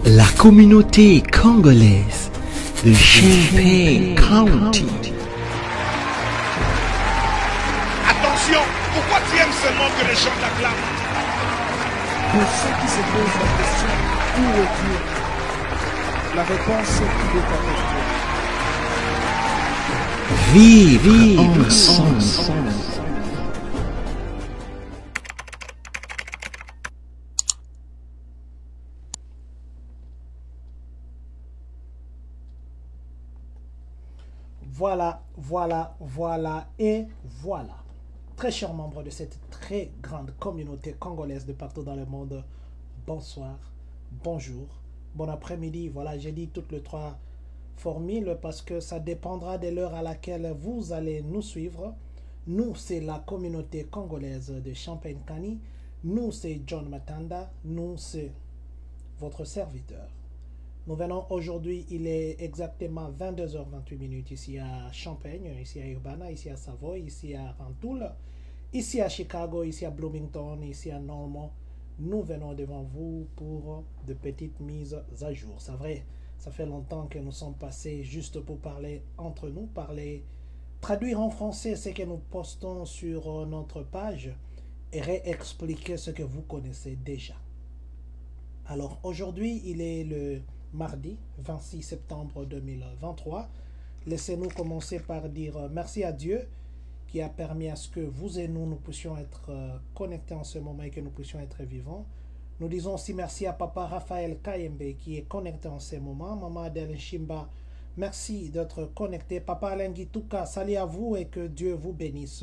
La communauté congolaise de Champaign County. Attention, pourquoi tu aimes seulement que les gens t'acclament? Pour ceux qui se posent la question, où est Dieu? La réponse, il est avec toi. Vivre ensemble. Voilà et voilà. Très chers membres de cette très grande communauté congolaise de partout dans le monde, bonsoir, bonjour, bon après-midi. Voilà, j'ai dit toutes les trois formules parce que ça dépendra de l'heure à laquelle vous allez nous suivre. Nous, c'est la communauté congolaise de Champaign-Kani. Nous, c'est John Matanda. Nous, c'est votre serviteur. Nous venons aujourd'hui, il est exactement 22h28 ici à Champaign, ici à Urbana, ici à Savoie, ici à Rantoul, ici à Chicago, ici à Bloomington, ici à Norman. Nous venons devant vous pour de petites mises à jour. C'est vrai, ça fait longtemps que nous sommes passés juste pour parler entre nous, traduire en français ce que nous postons sur notre page et réexpliquer ce que vous connaissez déjà. Alors aujourd'hui, il est le mardi 26 septembre 2023. Laissez-nous commencer par dire merci à Dieu qui a permis à ce que vous et nous puissions être connectés en ce moment et que nous puissions être vivants. Nous disons aussi merci à Papa Raphaël Kayembe qui est connecté en ce moment. Maman Adèle Shimba, merci d'être connecté. Papa Alain Gitouka, salut à vous et que Dieu vous bénisse.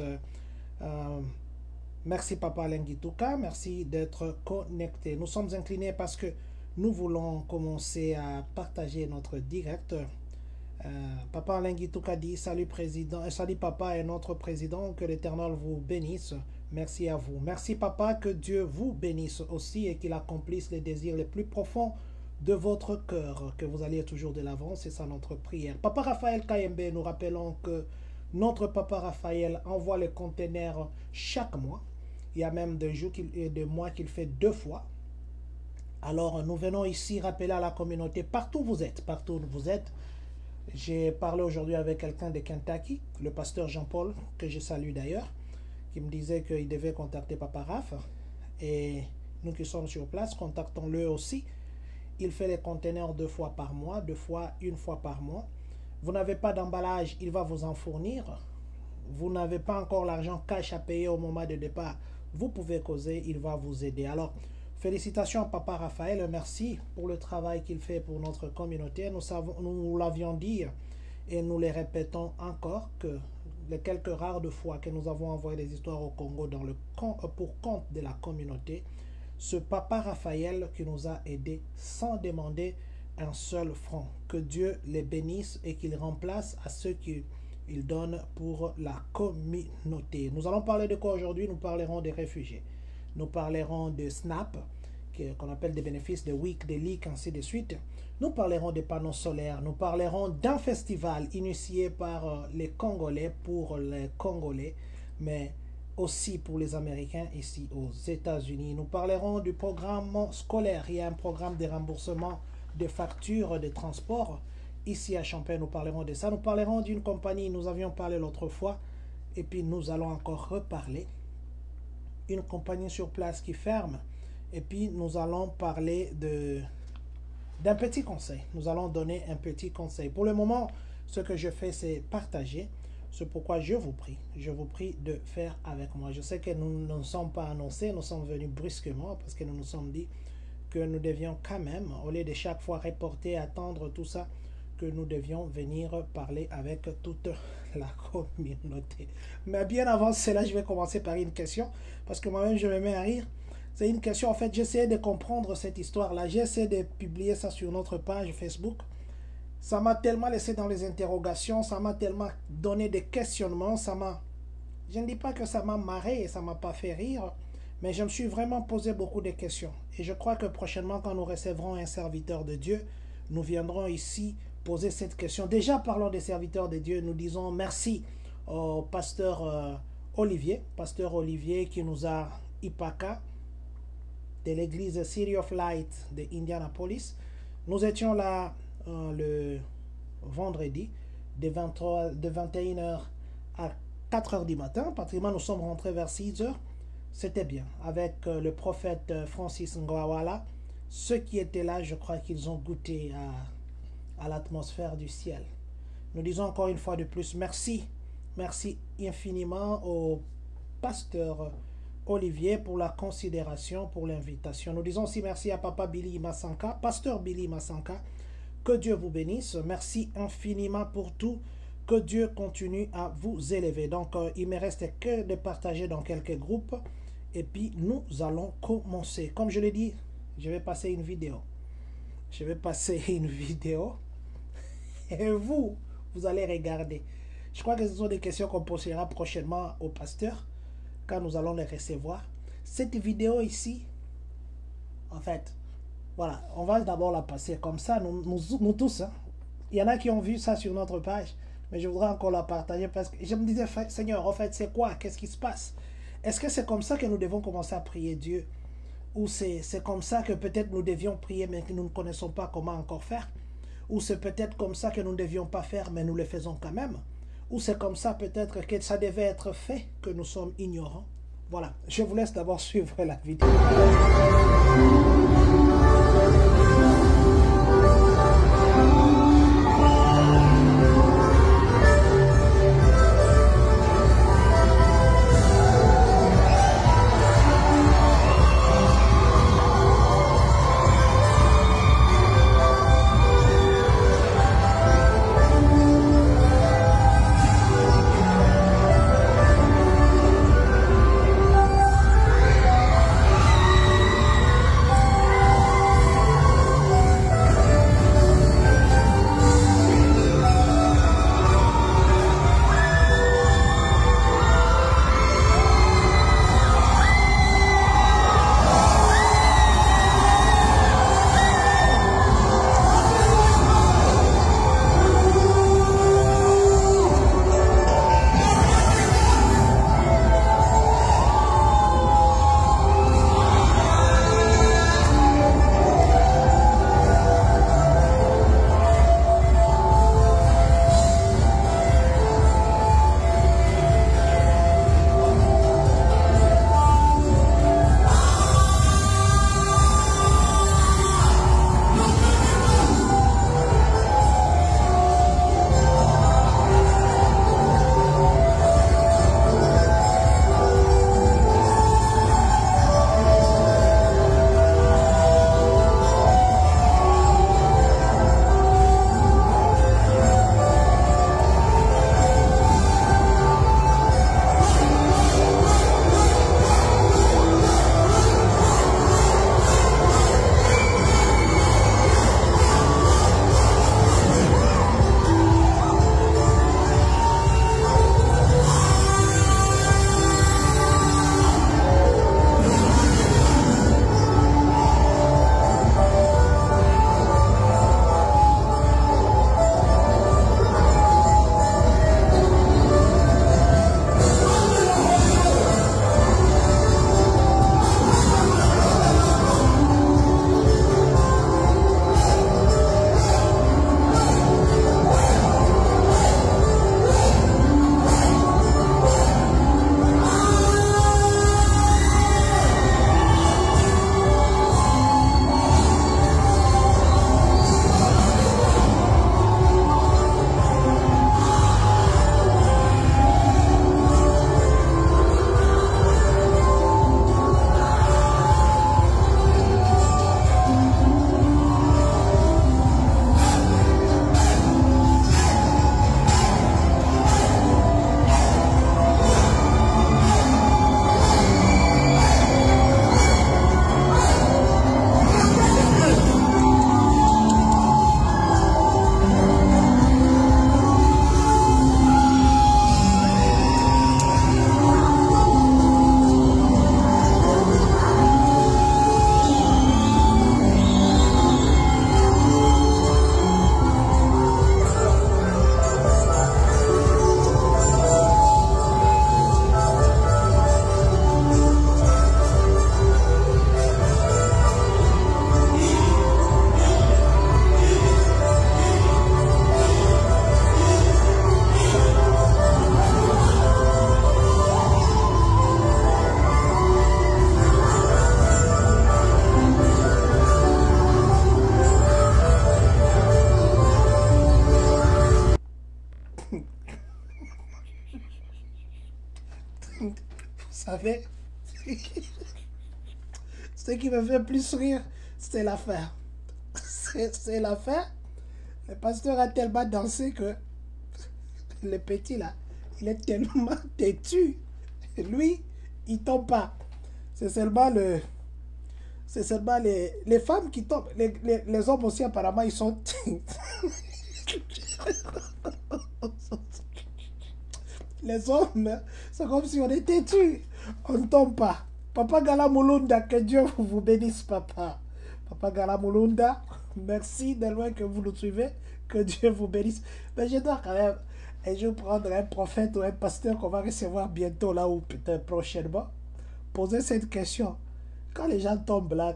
Merci Papa Alain Gitouka, merci d'être connecté. Nous sommes inclinés parce que nous voulons commencer à partager notre direct. Papa Alain Gitouka dit salut président, salut papa et notre président, que l'Éternel vous bénisse. Merci à vous. Merci papa, que Dieu vous bénisse aussi et qu'il accomplisse les désirs les plus profonds de votre cœur, que vous alliez toujours de l'avant, c'est ça notre prière. Papa Raphaël Kayembe, nous rappelons que notre papa Raphaël envoie les conteneurs chaque mois. Il y a même des jours et des mois qu'il fait 2 fois. Alors, nous venons ici rappeler à la communauté, partout où vous êtes, J'ai parlé aujourd'hui avec quelqu'un de Kentucky, le pasteur Jean-Paul, que je salue d'ailleurs, qui me disait qu'il devait contacter Papa Raph. Et nous qui sommes sur place, contactons-le aussi. Il fait les conteneurs 2 fois par mois, 2 fois, 1 fois par mois. Vous n'avez pas d'emballage, il va vous en fournir. Vous n'avez pas encore l'argent cash à payer au moment de départ, vous pouvez causer, il va vous aider. Alors, félicitations à Papa Raphaël, merci pour le travail qu'il fait pour notre communauté. Nous l'avions dit et nous le répétons encore que les quelques rares de fois que nous avons envoyé des histoires au Congo pour compte de la communauté, ce Papa Raphaël qui nous a aidés sans demander un seul franc. Que Dieu les bénisse et qu'il remplace à ceux qu'il donne pour la communauté. Nous allons parler de quoi aujourd'hui? Nous parlerons des réfugiés. Nous parlerons de SNAP, qu'on appelle des bénéfices de WIC, des LIC, ainsi de suite. Nous parlerons des panneaux solaires. Nous parlerons d'un festival initié par les Congolais pour les Congolais, mais aussi pour les Américains ici aux États-Unis. Nous parlerons du programme scolaire. Il y a un programme de remboursement des factures de transport. Ici à Champaign, nous parlerons de ça. Nous parlerons d'une compagnie, nous avions parlé l'autre fois, et puis nous allons encore reparler. Une compagnie sur place qui ferme. Et puis nous allons parler d'un petit conseil. Nous allons donner un petit conseil. Pour le moment, ce que je fais, c'est partager. C'est pourquoi je vous prie de faire avec moi. Je sais que nous ne sommes pas annoncés, nous sommes venus brusquement parce que nous nous sommes dit que nous devions quand même, au lieu de chaque fois reporter, attendre tout ça, que nous devions venir parler avec toute la communauté. Mais bien avant cela, je vais commencer par une question, parce que moi-même, je me mets à rire. C'est une question, en fait, j'essaie de comprendre cette histoire-là. J'essaie de publier ça sur notre page Facebook. Ça m'a tellement laissé dans les interrogations, ça m'a tellement donné des questionnements, je ne dis pas que ça m'a marré et ça ne m'a pas fait rire, mais je me suis vraiment posé beaucoup de questions. Et je crois que prochainement, quand nous recevrons un serviteur de Dieu, nous viendrons ici poser cette question. Déjà, parlons des serviteurs de Dieu. Nous disons merci au pasteur Olivier qui nous a IPACA de l'église City of Light de Indianapolis. Nous étions là le vendredi de 21h à 4h du matin. Pratiquement, nous sommes rentrés vers 6h. C'était bien. Avec le prophète Francis Ngawala, ceux qui étaient là, je crois qu'ils ont goûté à l'atmosphère du ciel. Nous disons encore une fois de plus, merci. Merci infiniment au pasteur Olivier pour la considération, pour l'invitation. Nous disons aussi merci à Papa Billy Masanka, pasteur Billy Masanka. Que Dieu vous bénisse. Merci infiniment pour tout. Que Dieu continue à vous élever. Donc, il me reste que de partager dans quelques groupes. Et puis, nous allons commencer. Comme je l'ai dit, je vais passer une vidéo. Je vais passer une vidéo. Et vous allez regarder. Je crois que ce sont des questions qu'on posera prochainement au pasteur quand nous allons les recevoir. Cette vidéo ici, en fait, voilà, on va d'abord la passer comme ça, nous tous. Hein. Il y en a qui ont vu ça sur notre page, mais je voudrais encore la partager parce que je me disais, Seigneur, en fait, c'est quoi? Qu'est-ce qui se passe? Est-ce que c'est comme ça que nous devons commencer à prier Dieu? Ou c'est comme ça que peut-être nous devions prier, mais que nous ne connaissons pas comment encore faire? Ou c'est peut-être comme ça que nous ne devions pas faire, mais nous le faisons quand même? Ou c'est comme ça peut-être que ça devait être fait, que nous sommes ignorants? Voilà, je vous laisse d'abord suivre la vidéo. savez, ce qui me fait plus rire, c'est la fin. C'est la fin. Le pasteur a tellement dansé que le petit là, il est tellement têtu. Lui, il tombe pas. C'est seulement les femmes qui tombent. Les hommes aussi, apparemment, ils sont. Les hommes, c'est comme si on était têtus. On ne tombe pas. Papa Galamulunda, que Dieu vous bénisse, papa. Papa Galamulunda, merci de loin que vous nous suivez. Que Dieu vous bénisse. Mais je dois quand même un jour prendre un prophète ou un pasteur qu'on va recevoir bientôt là ou peut-être prochainement. Poser cette question. Quand les gens tombent là,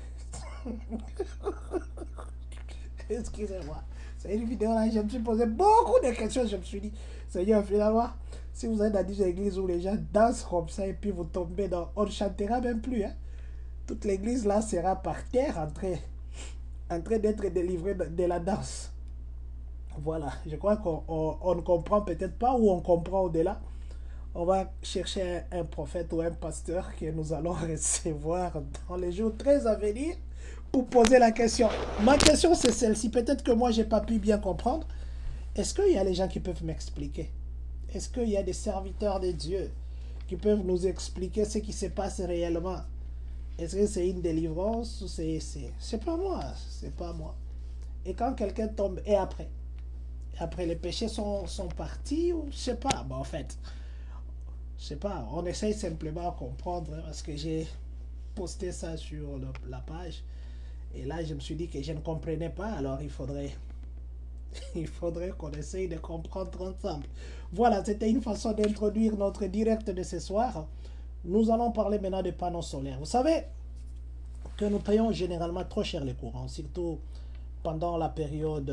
excusez-moi. C'est une vidéo là, je me suis posé beaucoup de questions. Je me suis dit, Seigneur, finalement, si vous êtes dans une église où les gens dansent comme ça et puis vous tombez dans... On ne chantera même plus. Hein. Toute l'église là sera par terre en train d'être délivrée de la danse. Voilà, je crois qu'on ne comprend peut-être pas ou on comprend au-delà. On va chercher un prophète ou un pasteur que nous allons recevoir dans les jours très à venir pour poser la question. Ma question c'est celle-ci. Peut-être que moi j'ai pas pu bien comprendre. Est-ce qu'il y a des gens qui peuvent m'expliquer? Est-ce qu'il y a des serviteurs de Dieu qui peuvent nous expliquer ce qui se passe réellement? Est-ce que c'est une délivrance ou c'est pas moi? C'est pas moi. Et quand quelqu'un tombe, et après les péchés sont partis ou je sais pas. Bon, en fait, je sais pas. On essaye simplement de comprendre hein, parce que j'ai posté ça sur la page. Et là, je me suis dit que je ne comprenais pas. Alors, il faudrait qu'on essaye de comprendre ensemble. Voilà, c'était une façon d'introduire notre direct de ce soir. Nous allons parler maintenant des panneaux solaires. Vous savez que nous payons généralement trop cher les courants, surtout pendant la période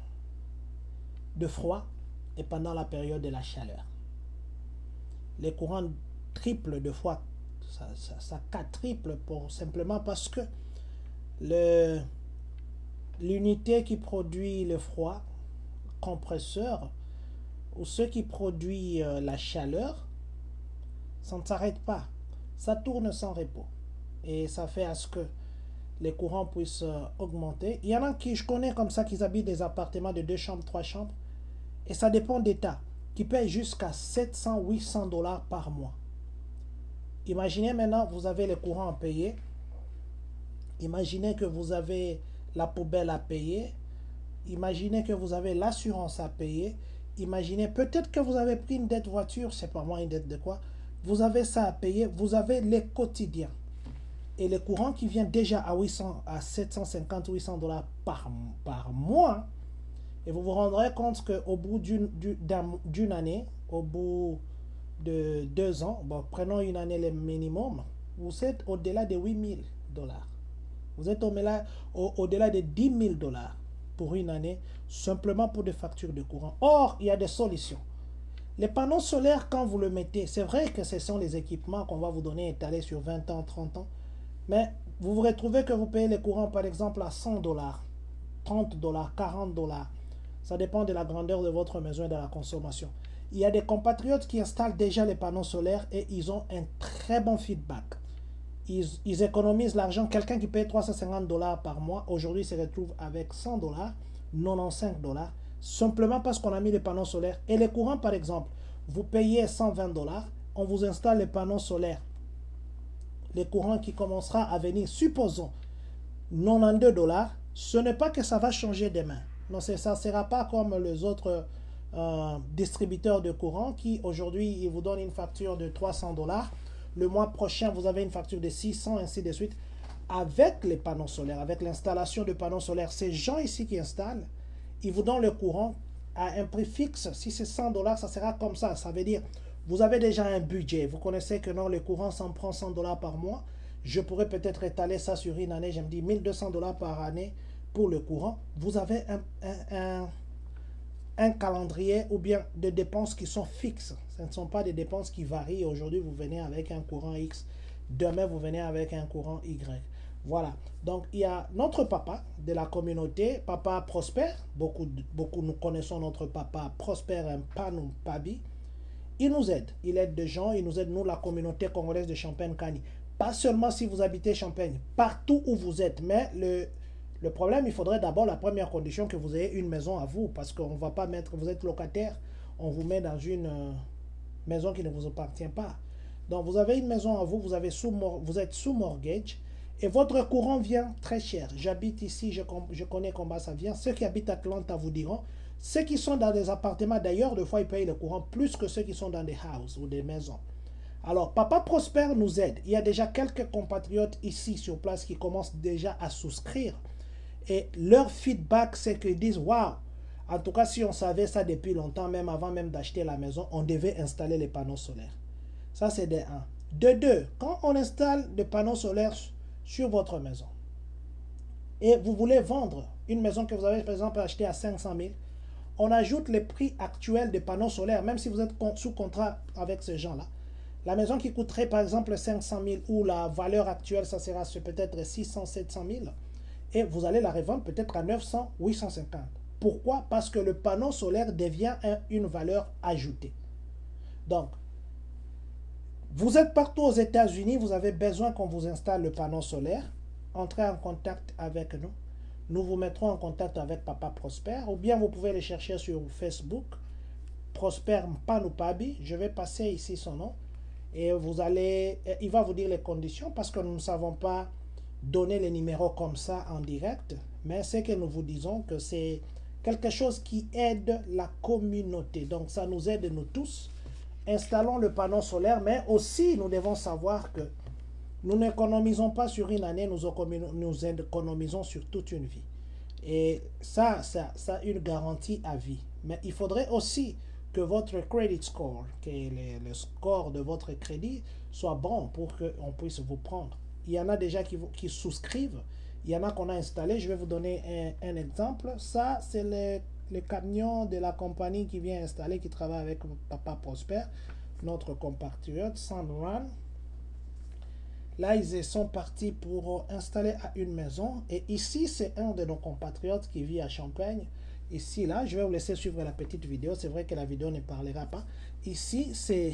de froid et pendant la période de la chaleur. Les courants triplent de fois, ça quadruple simplement parce que l'unité qui produit le froid, compresseur, ou ce qui produit la chaleur, ça ne s'arrête pas. Ça tourne sans repos. Et ça fait à ce que les courants puissent augmenter. Il y en a qui je connais comme ça, qui habitent des appartements de 2 chambres, 3 chambres. Et ça dépend d'État, qui paye jusqu'à 700, 800 $ par mois. Imaginez maintenant, vous avez les courants à payer. Imaginez que vous avez la poubelle à payer. Imaginez que vous avez l'assurance à payer. Imaginez peut-être que vous avez pris une dette voiture, c'est pas moi une dette de quoi. Vous avez ça à payer, vous avez les quotidiens. Et le courant qui vient déjà à 750, 800 $ par mois. Et vous vous rendrez compte qu'au bout d'une année, au bout de 2 ans, bon, prenons une année le minimum, vous êtes au-delà de 8 000 $. Vous êtes au-delà de 10 000 $ pour une année, simplement pour des factures de courant. Or, il y a des solutions. Les panneaux solaires, quand vous le mettez, c'est vrai que ce sont les équipements qu'on va vous donner étalés sur 20 ans, 30 ans, mais vous vous retrouvez que vous payez les courants, par exemple, à 100 $, 30 $, 40 $. Ça dépend de la grandeur de votre maison et de la consommation. Il y a des compatriotes qui installent déjà les panneaux solaires et ils ont un très bon feedback. Ils économisent l'argent. Quelqu'un qui paye 350 $ par mois, aujourd'hui se retrouve avec 100 $, 95 $, simplement parce qu'on a mis les panneaux solaires. Et les courants, par exemple, vous payez 120 $, on vous installe les panneaux solaires. Les courants qui commencera à venir, supposons, 92 $, ce n'est pas que ça va changer demain. Non, ça ne sera pas comme les autres distributeurs de courant qui, aujourd'hui, ils vous donnent une facture de 300 $. Le mois prochain, vous avez une facture de 600, ainsi de suite. Avec les panneaux solaires, avec l'installation de panneaux solaires, ces gens ici qui installent, ils vous donnent le courant à un prix fixe. Si c'est 100 $, ça sera comme ça. Ça veut dire, vous avez déjà un budget. Vous connaissez que non, le courant s'en prend 100 $ par mois. Je pourrais peut-être étaler ça sur une année. Je me dis 1200 $ par année pour le courant. Vous avez un calendrier ou bien des dépenses qui sont fixes. Ce ne sont pas des dépenses qui varient. Aujourd'hui, vous venez avec un courant X. Demain, vous venez avec un courant Y. Voilà. Donc, il y a notre papa de la communauté, Papa Prosper. Beaucoup nous connaissons notre papa Prosper Mpanou Pabi. il nous aide. Il aide des gens, il nous aide, nous, la communauté congolaise de Champagne-Kani. Pas seulement si vous habitez Champagne, partout où vous êtes. Mais le problème, il faudrait d'abord, la première condition, que vous ayez une maison à vous. Parce qu'on ne va pas mettre, vous êtes locataire, on vous met dans une maison qui ne vous appartient pas. Donc, vous avez une maison à vous, vous êtes sous mortgage. Et votre courant vient très cher. J'habite ici, je connais combien ça vient. Ceux qui habitent Atlanta vous diront. Ceux qui sont dans des appartements, d'ailleurs, des fois, ils payent le courant plus que ceux qui sont dans des houses ou des maisons. Alors, Papa Prosper nous aide. Il y a déjà quelques compatriotes ici sur place qui commencent déjà à souscrire. Et leur feedback, c'est qu'ils disent, waouh, en tout cas, si on savait ça depuis longtemps, même avant même d'acheter la maison, on devait installer les panneaux solaires. Ça, c'est de 1. De 2, quand on installe des panneaux solaires sur votre maison, et vous voulez vendre une maison que vous avez, par exemple, achetée à 500 000, on ajoute les prix actuels des panneaux solaires, même si vous êtes sous contrat avec ces gens-là. La maison qui coûterait par exemple 500 000 ou la valeur actuelle, ça sera peut-être 600, 700 000. Et vous allez la revendre peut-être à 900, 850. Pourquoi? Parce que le panneau solaire devient une valeur ajoutée. Donc, vous êtes partout aux États-Unis, vous avez besoin qu'on vous installe le panneau solaire. Entrez en contact avec nous. Nous vous mettrons en contact avec Papa Prosper, ou bien vous pouvez le chercher sur Facebook, Prosper Mpanupabi. Je vais passer ici son nom et il va vous dire les conditions parce que nous ne savons pas donner les numéros comme ça en direct, mais c'est que nous vous disons que c'est quelque chose qui aide la communauté. Donc ça nous aide nous tous. Installons le panneau solaire, mais aussi nous devons savoir que nous n'économisons pas sur une année, nous économisons sur toute une vie. Et ça a une garantie à vie. Mais il faudrait aussi que votre credit score, que le score de votre crédit soit bon pour qu'on puisse vous prendre. Il y en a déjà qui souscrivent. Il y en a qu'on a installé. Je vais vous donner un exemple. Ça, c'est le camion de la compagnie qui vient installer, qui travaille avec Papa Prosper, notre compatriote, Sunrun. Là, ils sont partis pour installer à une maison. Et ici, c'est un de nos compatriotes qui vit à Champagne. Ici, là, je vais vous laisser suivre la petite vidéo. C'est vrai que la vidéo ne parlera pas. Ici, c'est...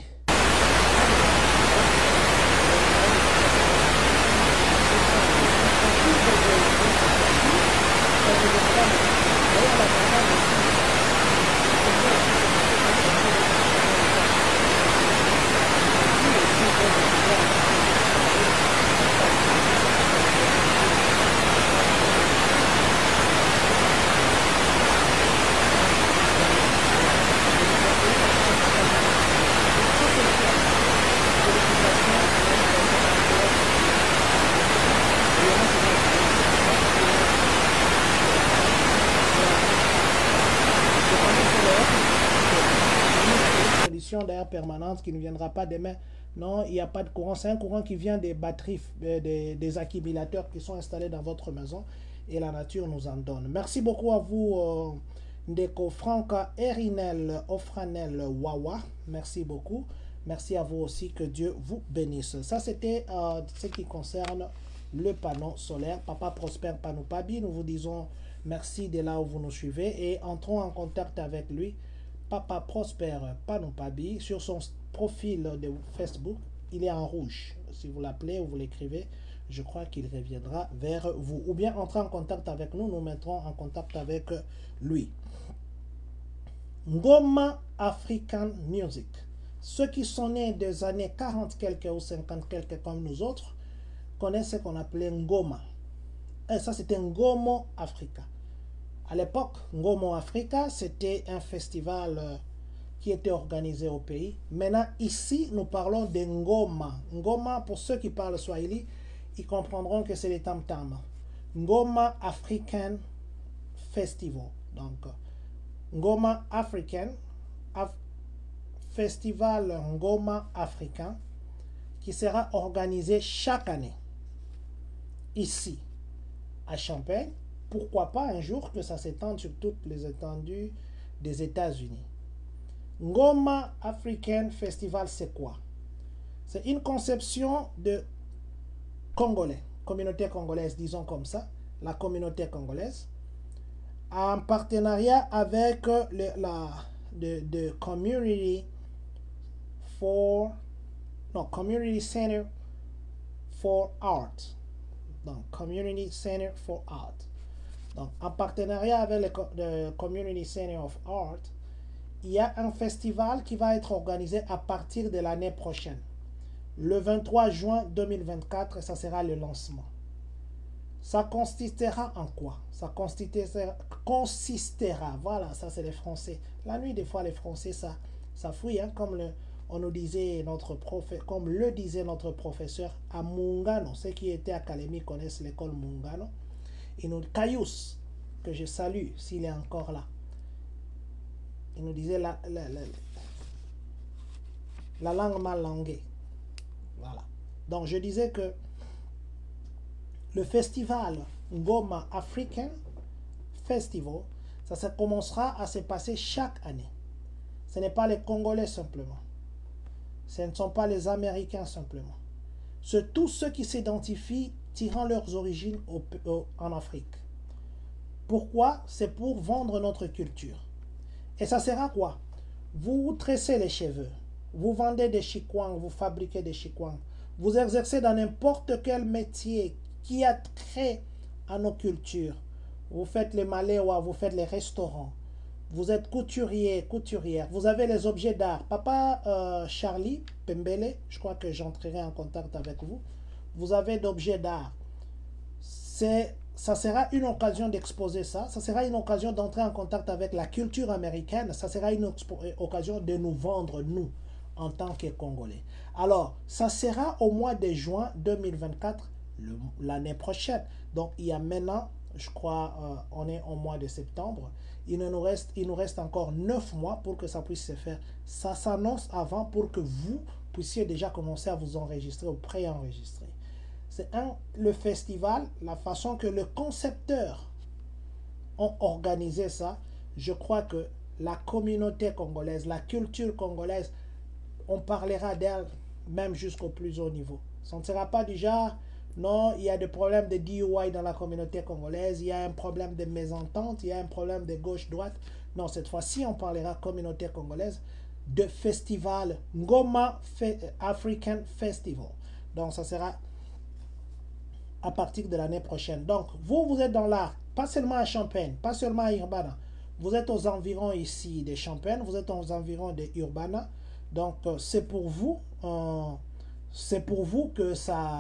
d'air permanente qui ne viendra pas demain. Non, il n'y a pas de courant. C'est un courant qui vient des batteries, des accumulateurs qui sont installés dans votre maison et la nature nous en donne. Merci beaucoup à vous, Ndeko Franca Erinel Ofranel Wawa. Merci beaucoup. Merci à vous aussi. Que Dieu vous bénisse. Ça, c'était ce qui concerne le panneau solaire. Papa Prosper Mpanupabi. Nous vous disons merci de là où vous nous suivez et entrons en contact avec lui. Papa Prosper Mpanupabi, sur son profil de Facebook, il est en rouge. Si vous l'appelez ou vous l'écrivez, je crois qu'il reviendra vers vous. Ou bien entrez en contact avec nous, nous mettrons en contact avec lui. Ngoma African Music. Ceux qui sont nés des années 40 quelques ou 50 quelques comme nous autres, connaissent ce qu'on appelait Ngoma. Et ça, c'était Ngomo Africa. À l'époque, Ngomo Africa, c'était un festival qui était organisé au pays. Maintenant, ici, nous parlons de Ngoma. Ngoma, pour ceux qui parlent Swahili, ils comprendront que c'est les tam-tam. Ngoma African Festival. Donc, Ngoma African, Festival Ngoma Africain, qui sera organisé chaque année, ici, à Champagne. Pourquoi pas un jour que ça s'étende sur toutes les étendues des États-Unis. Ngoma African Festival, c'est quoi? C'est une conception de Congolais, communauté congolaise, disons comme ça, la communauté congolaise, en partenariat avec le Community Community Center for Art. Donc, Community Center for Art. Donc, en partenariat avec le Community Center of Art, il y a un festival qui va être organisé à partir de l'année prochaine. Le 23 juin 2024, ça sera le lancement. Ça consistera en quoi? Ça consistera, voilà, ça c'est les Français. La nuit, des fois, les Français, ça fouille, hein, comme le disait notre professeur à Mungano. Ceux qui étaient à Kalemi connaissent l'école Mungano. Il nous Cayus, que je salue s'il est encore là. Il nous disait la langue mal languée. Voilà. Donc je disais que le festival Ngoma African Festival, ça commencera à se passer chaque année. Ce n'est pas les Congolais simplement. Ce ne sont pas les Américains simplement. C'est tous ceux qui s'identifient tirant leurs origines en Afrique. Pourquoi? C'est pour vendre notre culture. Et ça sera quoi? Vous tressez les cheveux, vous vendez des chikwang, vous fabriquez des chikwang, vous exercez dans n'importe quel métier qui a trait à nos cultures. Vous faites les maléwa, vous faites les restaurants, vous êtes couturier, couturière, vous avez les objets d'art. Papa Charlie Pembele, je crois que j'entrerai en contact avec vous. Vous avez d'objets d'art. Ça sera une occasion d'exposer ça. Ça sera une occasion d'entrer en contact avec la culture américaine. Ça sera une occasion de nous vendre, nous, en tant que Congolais. Alors, ça sera au mois de juin 2024, l'année prochaine. Donc, il y a maintenant, je crois, on est au mois de septembre. Il nous reste encore 9 mois pour que ça puisse se faire. Ça s'annonce avant pour que vous puissiez déjà commencer à vous enregistrer ou pré-enregistrer. C'est le festival, la façon que le concepteur ont organisé ça. Je crois que la communauté congolaise, la culture congolaise, on parlera d'elle même jusqu'au plus haut niveau. Ça ne sera pas du genre, non, il y a des problèmes de DUI dans la communauté congolaise, il y a un problème de mésentente, il y a un problème de gauche-droite. Non, cette fois-ci, on parlera communauté congolaise de festival Ngoma African Festival. Donc, ça sera à partir de l'année prochaine. Donc, vous êtes dans l'art, pas seulement à Champagne, pas seulement à Urbana. Vous êtes aux environs ici de Champagne, vous êtes aux environs de Urbana. Donc, c'est pour vous que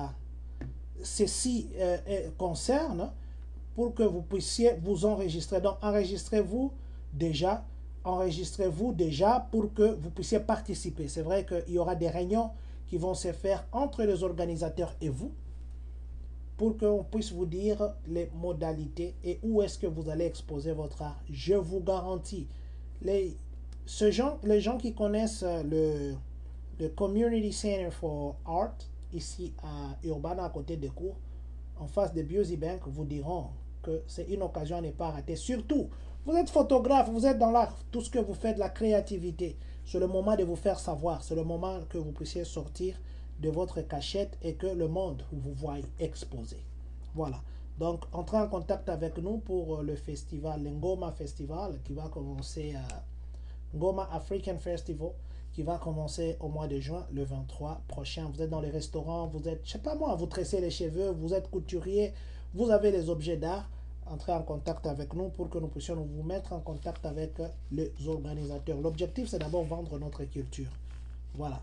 ceci concerne, pour que vous puissiez vous enregistrer. Donc, enregistrez-vous déjà pour que vous puissiez participer. C'est vrai qu'il y aura des réunions qui vont se faire entre les organisateurs et vous, pour qu'on puisse vous dire les modalités et où est-ce que vous allez exposer votre art. Je vous garantis, les gens qui connaissent le Community Center for Art, ici à Urbana, à côté des cours, en face de Beauty Bank, vous diront que c'est une occasion à ne pas rater. Surtout, vous êtes photographe, vous êtes dans l'art, tout ce que vous faites, la créativité, c'est le moment de vous faire savoir, c'est le moment que vous puissiez sortir de votre cachette et que le monde vous voie exposé. Voilà. Donc, entrez en contact avec nous pour le festival, le Ngoma Festival, qui va commencer à Ngoma African Festival, qui va commencer au mois de juin, le 23 prochain. Vous êtes dans les restaurants, vous êtes, je sais pas moi, vous tressez les cheveux, vous êtes couturier, vous avez les objets d'art. Entrez en contact avec nous pour que nous puissions vous mettre en contact avec les organisateurs. L'objectif, c'est d'abord vendre notre culture. Voilà.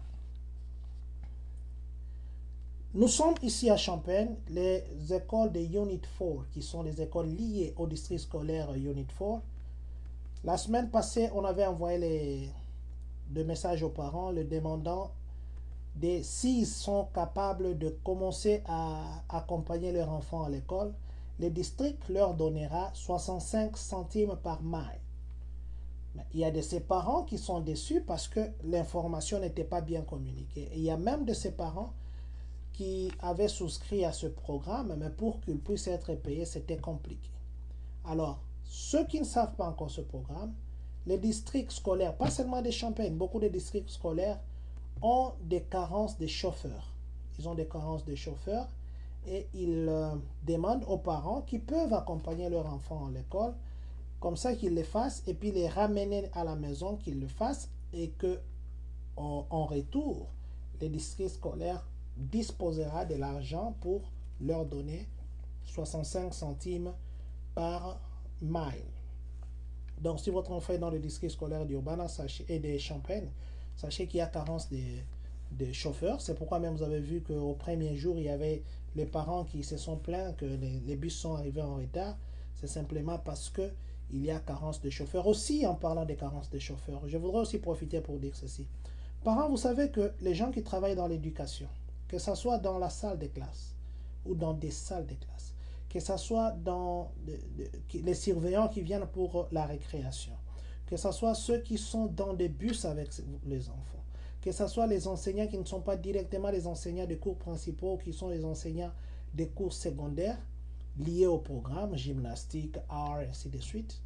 Nous sommes ici à Champagne, les écoles de Unit 4, qui sont les écoles liées au district scolaire Unit 4. La semaine passée, on avait envoyé des messages aux parents, le demandant s'ils sont capables de commencer à accompagner leur enfant à l'école. Le district leur donnera 65 centimes par mile. Mais il y a de ces parents qui sont déçus parce que l'information n'était pas bien communiquée. Et il y a même de ces parents qui avaient souscrit à ce programme, mais pour qu'il puisse être payé, c'était compliqué. Alors, ceux qui ne savent pas encore ce programme, les districts scolaires, pas seulement des Champagne, beaucoup de districts scolaires ont des carences de chauffeurs. Ils ont des carences de chauffeurs et ils demandent aux parents qui peuvent accompagner leur enfant à l'école, comme ça qu'ils le fassent et puis les ramener à la maison, qu'ils le fassent et que En retour, le district scolaire disposera de l'argent pour leur donner 65 centimes par mile. Donc, si votre enfant est dans le district scolaire d'Urbana et de Champagne, sachez qu'il y a carence de chauffeurs. C'est pourquoi même vous avez vu qu'au premier jour, il y avait les parents qui se sont plaints que les bus sont arrivés en retard. C'est simplement parce que il y a carence de chauffeurs. Aussi, en parlant de carence de chauffeurs, je voudrais aussi profiter pour dire ceci. Parents, vous savez que les gens qui travaillent dans l'éducation, que ce soit dans la salle de classe ou dans des salles de classe, que ce soit dans les surveillants qui viennent pour la récréation, que ce soit ceux qui sont dans des bus avec les enfants, que ce soit les enseignants qui ne sont pas directement les enseignants des cours principaux, qui sont les enseignants des cours secondaires liés au programme, gymnastique, art, ainsi de suite.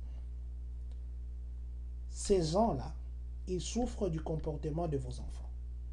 Ces gens-là, ils souffrent du comportement de vos enfants.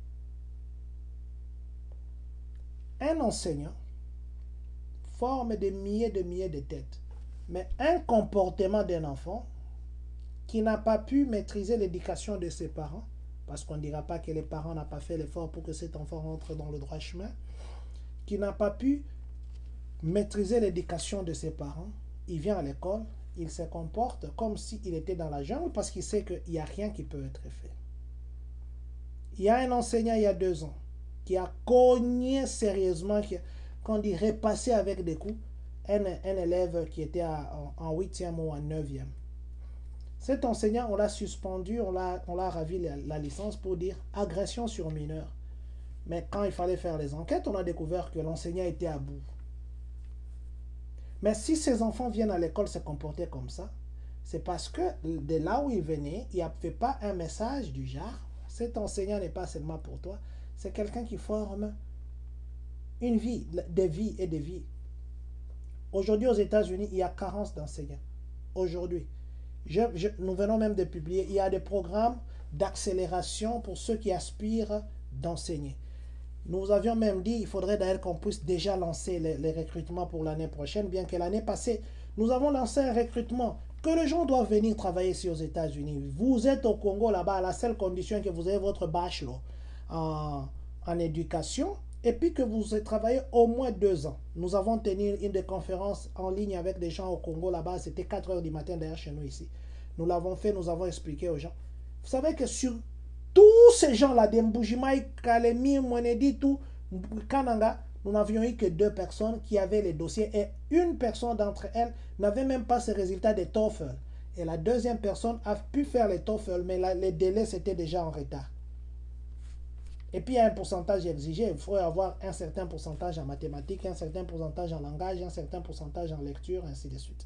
Un enseignant forme des milliers de têtes, mais un comportement d'un enfant qui n'a pas pu maîtriser l'éducation de ses parents, parce qu'on ne dira pas que les parents n'ont pas fait l'effort pour que cet enfant rentre dans le droit chemin, qui n'a pas pu maîtriser l'éducation de ses parents, il vient à l'école, il se comporte comme s'il était dans la jungle parce qu'il sait qu'il n'y a rien qui peut être fait. Il y a un enseignant il y a 2 ans qui a cogné sérieusement, qu'on dit repassé avec des coups, un élève qui était en 8e ou en 9e. Cet enseignant, on l'a suspendu, on l'a ravi la licence pour dire agression sur mineur. Mais quand il fallait faire les enquêtes, on a découvert que l'enseignant était à bout. Mais si ces enfants viennent à l'école se comporter comme ça, c'est parce que de là où ils venaient, il n'y avait pas un message du genre, cet enseignant n'est pas seulement pour toi, c'est quelqu'un qui forme une vie, des vies et des vies. Aujourd'hui aux États-Unis, il y a carence d'enseignants. Aujourd'hui, nous venons même de publier, il y a des programmes d'accélération pour ceux qui aspirent d'enseigner. Nous avions même dit qu'il faudrait d'ailleurs qu'on puisse déjà lancer les recrutements pour l'année prochaine, bien que l'année passée, nous avons lancé un recrutement que les gens doivent venir travailler ici aux États-Unis. Vous êtes au Congo là-bas, à la seule condition que vous ayez votre bachelor en éducation et puis que vous travaillez au moins 2 ans. Nous avons tenu une des conférences en ligne avec des gens au Congo là-bas, c'était 4 heures du matin d'ailleurs chez nous ici. Nous l'avons fait, nous avons expliqué aux gens. Vous savez que sur tous ces gens-là, des Mbujimaï, Kalemi, Mwenedi, tout, Kananga, nous n'avions eu que 2 personnes qui avaient les dossiers et une personne d'entre elles n'avait même pas ces résultats des TOEFL. Et la deuxième personne a pu faire les TOEFL, mais les délais c'était déjà en retard. Et puis il y a un pourcentage exigé, il faut avoir un certain pourcentage en mathématiques, un certain pourcentage en langage, un certain pourcentage en lecture, ainsi de suite.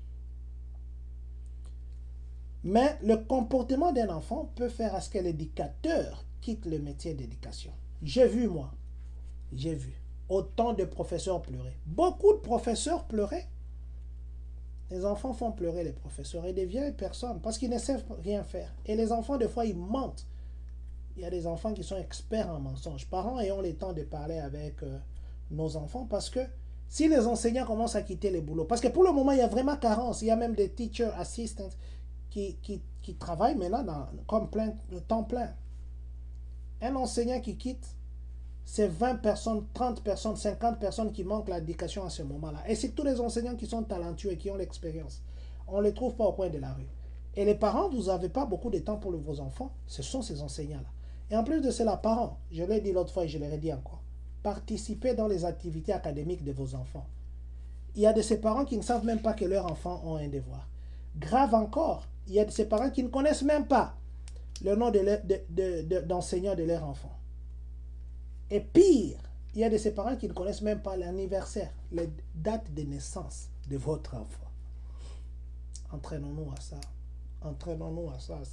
Mais le comportement d'un enfant peut faire à ce que l'éducateur quitte le métier d'éducation. J'ai vu, moi, j'ai vu autant de professeurs pleurer. Beaucoup de professeurs pleuraient. Les enfants font pleurer les professeurs et des vieilles personnes parce qu'ils ne savent rien faire. Et les enfants, des fois, ils mentent. Il y a des enfants qui sont experts en mensonges. Parents ayons le temps de parler avec nos enfants parce que si les enseignants commencent à quitter les boulots, parce que pour le moment, il y a vraiment carence. Il y a même des teacher assistants qui travaillent maintenant comme temps plein. Un enseignant qui quitte, c'est 20 personnes, 30 personnes, 50 personnes qui manquent l'éducation à ce moment-là. Et c'est tous les enseignants qui sont talentueux et qui ont l'expérience. On ne les trouve pas au coin de la rue. Et les parents, vous n'avez pas beaucoup de temps pour vos enfants. Ce sont ces enseignants-là. Et en plus de cela, parents, je l'ai dit l'autre fois et je le redis encore, participez dans les activités académiques de vos enfants. Il y a de ces parents qui ne savent même pas que leurs enfants ont un devoir. Grave encore, il y a de ces parents qui ne connaissent même pas le nom d'enseignants de leur enfant. Et pire, il y a de ces parents qui ne connaissent même pas l'anniversaire, les dates de naissance de votre enfant. Entraînons-nous à ça. Entraînons-nous à ça.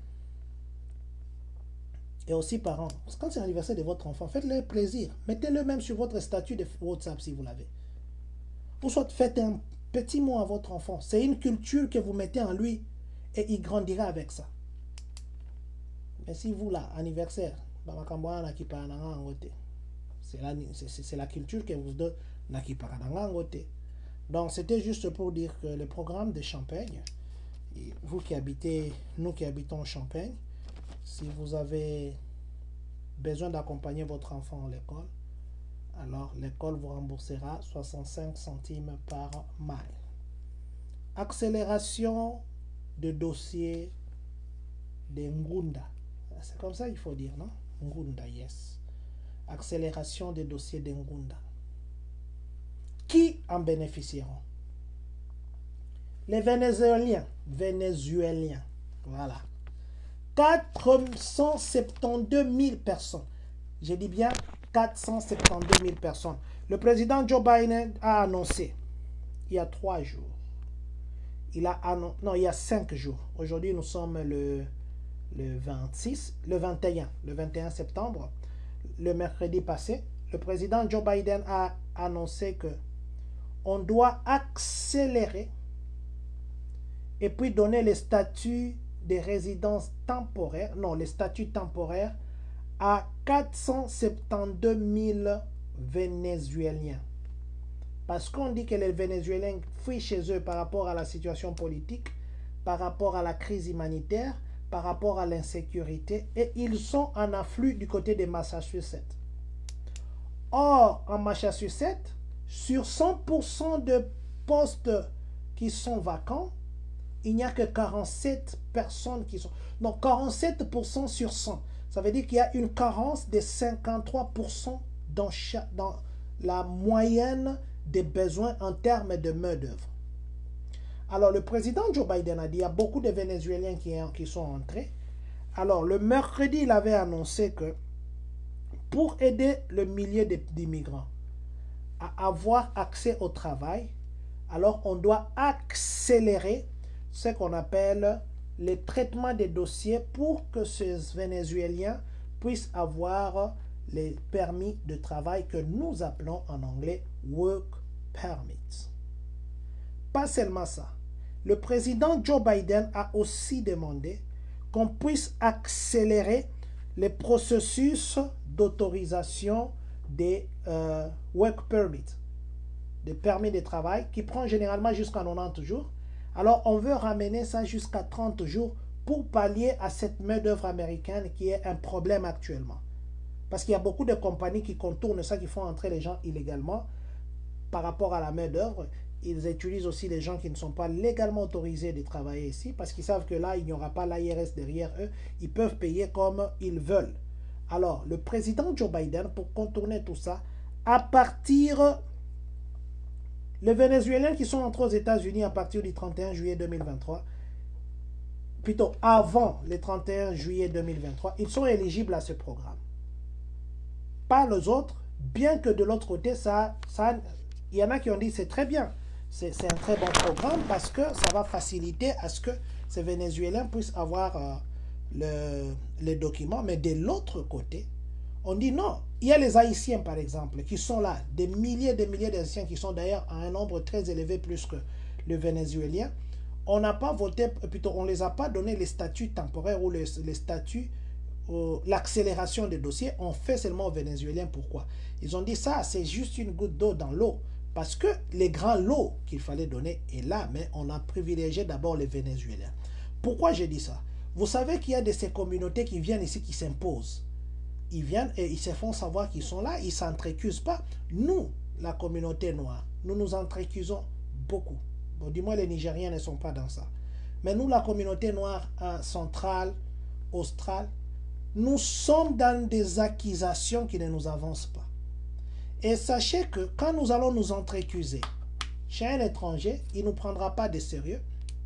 Et aussi, parents, quand c'est l'anniversaire de votre enfant, faites-le plaisir. Mettez-le même sur votre statut de WhatsApp si vous l'avez. Ou soit faites un petit mot à votre enfant. C'est une culture que vous mettez en lui et il grandira avec ça. Mais si vous, là, anniversaire, c'est la culture que vous donne. Donc, c'était juste pour dire que le programme de Champagne, vous qui habitez, nous qui habitons en Champagne, si vous avez besoin d'accompagner votre enfant à l'école, alors l'école vous remboursera 65 centimes par mile. Accélération de dossier de Ngunda. C'est comme ça qu'il faut dire, non? Ngunda, yes. Accélération des dossiers de Ngunda. Qui en bénéficieront? Les Vénézuéliens. Voilà. 472 000 personnes. Je dis bien 472 000 personnes. Le président Joe Biden a annoncé, il y a 3 jours, il y a 5 jours. Aujourd'hui, nous sommes le 21 septembre. Le mercredi passé, le président Joe Biden a annoncé que on doit accélérer et puis donner les statuts de résidence temporaire, les statuts temporaires à 472 000 Vénézuéliens. Parce qu'on dit que les Vénézuéliens fuient chez eux par rapport à la situation politique, par rapport à la crise humanitaire, par rapport à l'insécurité, et ils sont en afflux du côté de Massachusetts. Or, en Massachusetts, sur 100% de postes qui sont vacants, il n'y a que 47 personnes qui sont... Donc, 47% sur 100. Ça veut dire qu'il y a une carence de 53% dans la moyenne des besoins en termes de main-d'œuvre. Alors, le président Joe Biden a dit qu'il y a beaucoup de Vénézuéliens qui sont entrés. Alors, le mercredi, il avait annoncé que pour aider le millier d'immigrants à avoir accès au travail, alors on doit accélérer ce qu'on appelle le traitement des dossiers pour que ces Vénézuéliens puissent avoir les permis de travail que nous appelons en anglais Work Permits. Pas seulement ça. Le président Joe Biden a aussi demandé qu'on puisse accélérer les processus d'autorisation des Work Permits, des permis de travail, qui prend généralement jusqu'à 90 jours. Alors, on veut ramener ça jusqu'à 30 jours pour pallier à cette main-d'œuvre américaine qui est un problème actuellement. Parce qu'il y a beaucoup de compagnies qui contournent ça, qui font entrer les gens illégalement par rapport à la main-d'œuvre. Ils utilisent aussi les gens qui ne sont pas légalement autorisés de travailler ici parce qu'ils savent que là, il n'y aura pas l'IRS derrière eux. Ils peuvent payer comme ils veulent. Alors, le président Joe Biden, pour contourner tout ça, à partir... Les Vénézuéliens qui sont entrés aux États-Unis à partir du 31 juillet 2023, plutôt avant le 31 juillet 2023, ils sont éligibles à ce programme. Pas les autres, bien que de l'autre côté, il y en a qui ont dit c'est très bien. C'est un très bon programme parce que ça va faciliter à ce que ces Vénézuéliens puissent avoir les documents. Mais de l'autre côté, on dit non. Il y a les Haïtiens, par exemple, qui sont là. Des milliers d'Haïtiens qui sont d'ailleurs à un nombre très élevé plus que les Vénézuéliens. On n'a pas voté, plutôt on ne les a pas donné les statuts temporaires ou les statuts, l'accélération des dossiers. On fait seulement aux Vénézuéliens. Pourquoi? Ils ont dit ça, c'est juste une goutte d'eau dans l'eau. Parce que les grands lots qu'il fallait donner est là, mais on a privilégié d'abord les Vénézuéliens. Pourquoi j'ai dit ça? Vous savez qu'il y a de ces communautés qui viennent ici, qui s'imposent. Ils viennent et ils se font savoir qu'ils sont là, ils ne s'entrecusent pas. Nous, la communauté noire, nous nous entrecusons beaucoup. Bon, du moins, les Nigériens ne sont pas dans ça. Mais nous, la communauté noire centrale, australe, nous sommes dans des accusations qui ne nous avancent pas. Et sachez que quand nous allons nous entrecuser chez un étranger, il ne nous prendra pas de sérieux.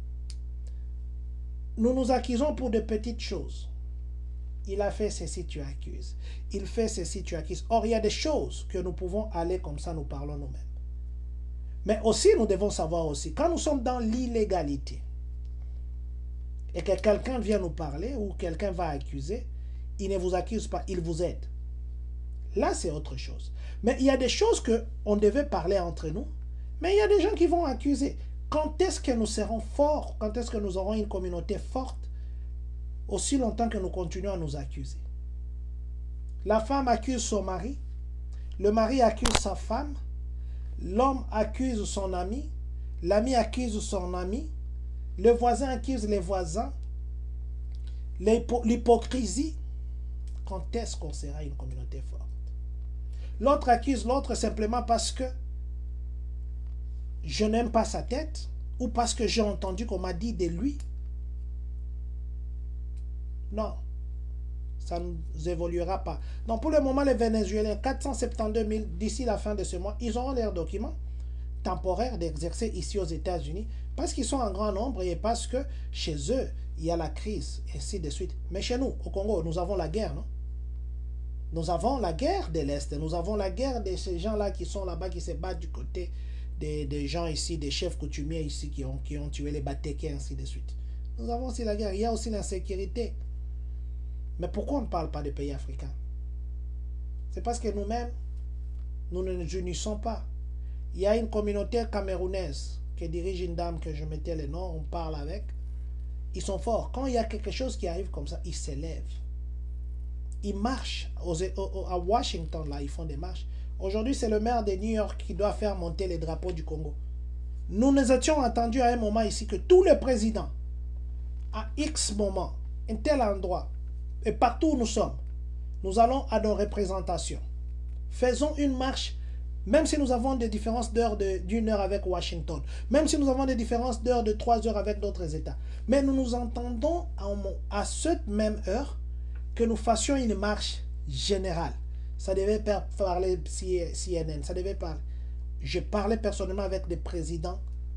Nous nous accusons pour de petites choses. Il a fait ceci, tu accuses. Il fait ceci, tu accuses. Or, il y a des choses que nous pouvons aller comme ça, nous parlons nous-mêmes. Mais aussi, nous devons savoir aussi, quand nous sommes dans l'illégalité et que quelqu'un vient nous parler ou quelqu'un va accuser, il ne vous accuse pas, il vous aide. Là, c'est autre chose. Mais il y a des choses qu'on devait parler entre nous, mais il y a des gens qui vont accuser. Quand est-ce que nous serons forts? Quand est-ce que nous aurons une communauté forte? Aussi longtemps que nous continuons à nous accuser. La femme accuse son mari, le mari accuse sa femme, l'homme accuse son ami, l'ami accuse son ami, le voisin accuse les voisins, l'hypocrisie, Quand est-ce qu'on sera une communauté forte? L'autre accuse l'autre simplement parce que je n'aime pas sa tête ou parce que j'ai entendu qu'on m'a dit de lui. Non, ça ne évoluera pas. Donc pour le moment, les Vénézuéliens, 472 000 d'ici la fin de ce mois, ils auront leurs documents temporaires d'exercer ici aux États-Unis parce qu'ils sont en grand nombre et parce que chez eux, il y a la crise, et ainsi de suite. Mais chez nous, au Congo, nous avons la guerre, non? Nous avons la guerre de l'Est, nous avons la guerre de ces gens-là qui sont là-bas, qui se battent du côté des gens ici, des chefs coutumiers ici qui ont tué les Batékés, ainsi de suite. Nous avons aussi la guerre, il y a aussi l'insécurité. Mais pourquoi on ne parle pas des pays africains? C'est parce que nous-mêmes, nous ne nous unissons pas. Il y a une communauté camerounaise qui dirige une dame que je mettais le nom, on parle avec. Ils sont forts. Quand il y a quelque chose qui arrive comme ça, ils s'élèvent. Ils marchent. À Washington, là, ils font des marches. Aujourd'hui, c'est le maire de New York qui doit faire monter les drapeaux du Congo. Nous nous étions entendus à un moment ici que tous les présidents, à X moment, un tel endroit, et partout où nous sommes, nous allons à nos représentations. Faisons une marche, même si nous avons des différences d'heure d'une heure avec Washington, même si nous avons des différences d'heure de 3 heures avec d'autres États. Mais nous nous entendons à cette même heure que nous fassions une marche générale. Ça devait parler CNN, ça devait parler. Je parlais personnellement avec des présidents.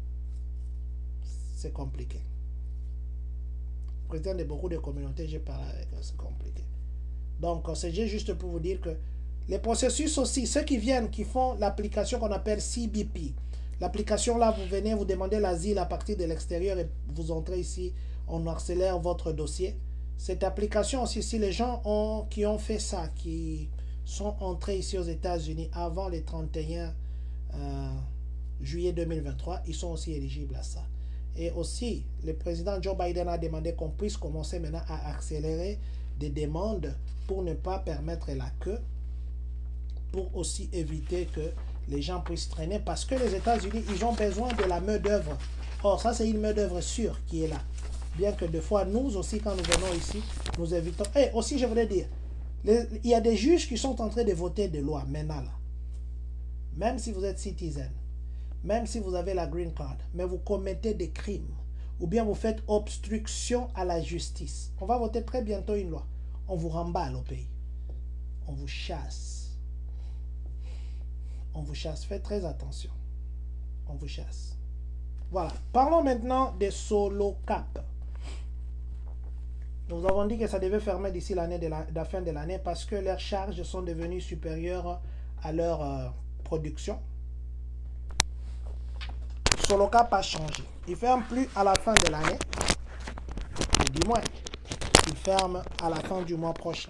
C'est compliqué. Président de beaucoup de communautés, j'ai parlé avec eux, c'est compliqué. Donc, c'est juste pour vous dire que les processus aussi, ceux qui viennent, qui font l'application qu'on appelle CBP. L'application là, vous venez, vous demandez l'asile à partir de l'extérieur et vous entrez ici, on accélère votre dossier. Cette application aussi, si les gens qui ont fait ça, qui sont entrés ici aux États-Unis avant le 31 juillet 2023, ils sont aussi éligibles à ça. Et aussi, le président Joe Biden a demandé qu'on puisse commencer maintenant à accélérer des demandes pour ne pas permettre la queue, pour aussi éviter que les gens puissent traîner, parce que les États-Unis, ils ont besoin de la main-d'œuvre. Or, ça, c'est une main-d'œuvre sûre qui est là. Bien que des fois, nous aussi, quand nous venons ici, nous évitons. Et aussi, je voudrais dire, il y a des juges qui sont en train de voter des lois maintenant là. Même si vous êtes citizen, même si vous avez la green card, mais vous commettez des crimes, ou bien vous faites obstruction à la justice, on va voter très bientôt une loi. On vous remballe au pays. On vous chasse. On vous chasse. Faites très attention. On vous chasse. Voilà. Parlons maintenant des Solocap. Nous avons dit que ça devait fermer d'ici la fin de l'année parce que leurs charges sont devenues supérieures à leur production. Solocap a changé. Il ne ferme plus à la fin de l'année. Du moins, il ferme à la fin du mois prochain.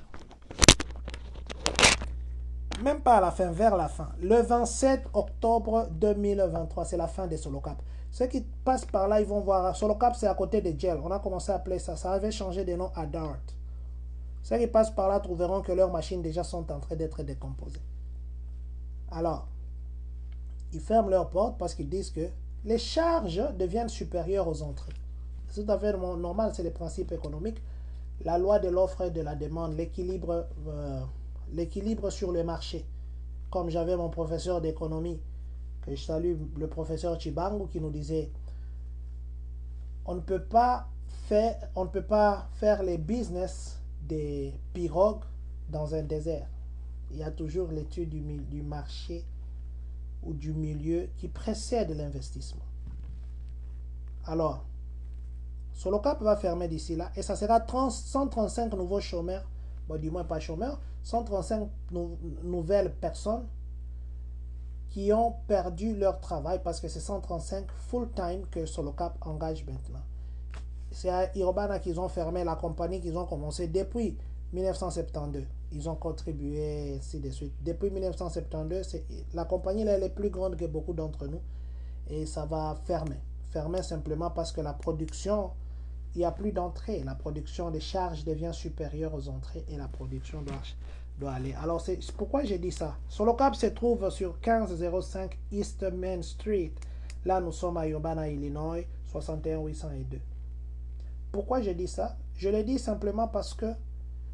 Même pas à la fin, vers la fin. Le 27 octobre 2023, c'est la fin des Solocap. Ceux qui passent par là, ils vont voir. Solocap, c'est à côté de Gel. On a commencé à appeler ça. Ça avait changé de nom à Dart. Ceux qui passent par là trouveront que leurs machines déjà sont en train d'être décomposées. Alors, ils ferment leurs portes parce qu'ils disent que les charges deviennent supérieures aux entrées. C'est tout à fait normal, c'est les principes économiques. La loi de l'offre et de la demande, l'équilibre sur le marché. Comme j'avais mon professeur d'économie, que je salue, le professeur Chibangu, qui nous disait on ne peut pas faire les business des pirogues dans un désert. Il y a toujours l'étude du marché ou du milieu qui précède l'investissement. Alors, Solocap va fermer d'ici là et ça sera 135 nouveaux chômeurs, bon, du moins pas chômeurs, 135 nouvelles personnes qui ont perdu leur travail parce que c'est 135 full-time que Solocap engage maintenant. C'est à Irobana qu'ils ont fermé la compagnie qu'ils ont commencé depuis 1972. Ils ont contribué, ainsi de suite. Depuis 1972, la compagnie elle est plus grande que beaucoup d'entre nous et ça va fermer. Fermer simplement parce que la production, il n'y a plus d'entrée. La production des charges devient supérieure aux entrées et la production doit aller. Alors, c'est pourquoi j'ai dit ça. Solocap se trouve sur 1505 East Main Street. Là, nous sommes à Urbana, Illinois, 61802. Pourquoi j'ai dit ça? Je l'ai dit simplement parce que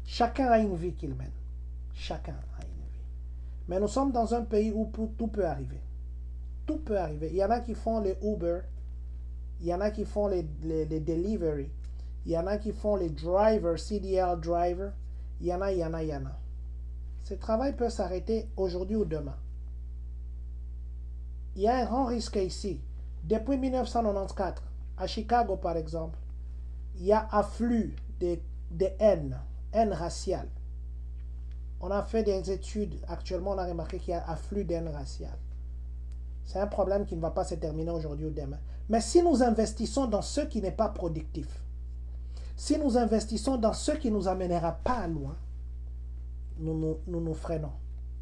Chacun a une vie qu'il mène. Chacun a une vie. Mais nous sommes dans un pays où tout peut arriver. Tout peut arriver. Il y en a qui font les Uber. Il y en a qui font les delivery. Il y en a qui font les drivers, CDL driver. Il y en a. Ce travail peut s'arrêter aujourd'hui ou demain. Il y a un grand risque ici. Depuis 1994, à Chicago par exemple, il y a afflux de haine raciale. On a fait des études, actuellement on a remarqué qu'il y a afflux de haine raciale. C'est un problème qui ne va pas se terminer aujourd'hui ou demain. Mais si nous investissons dans ce qui n'est pas productif, si nous investissons dans ce qui ne nous amènera pas loin, nous freinons.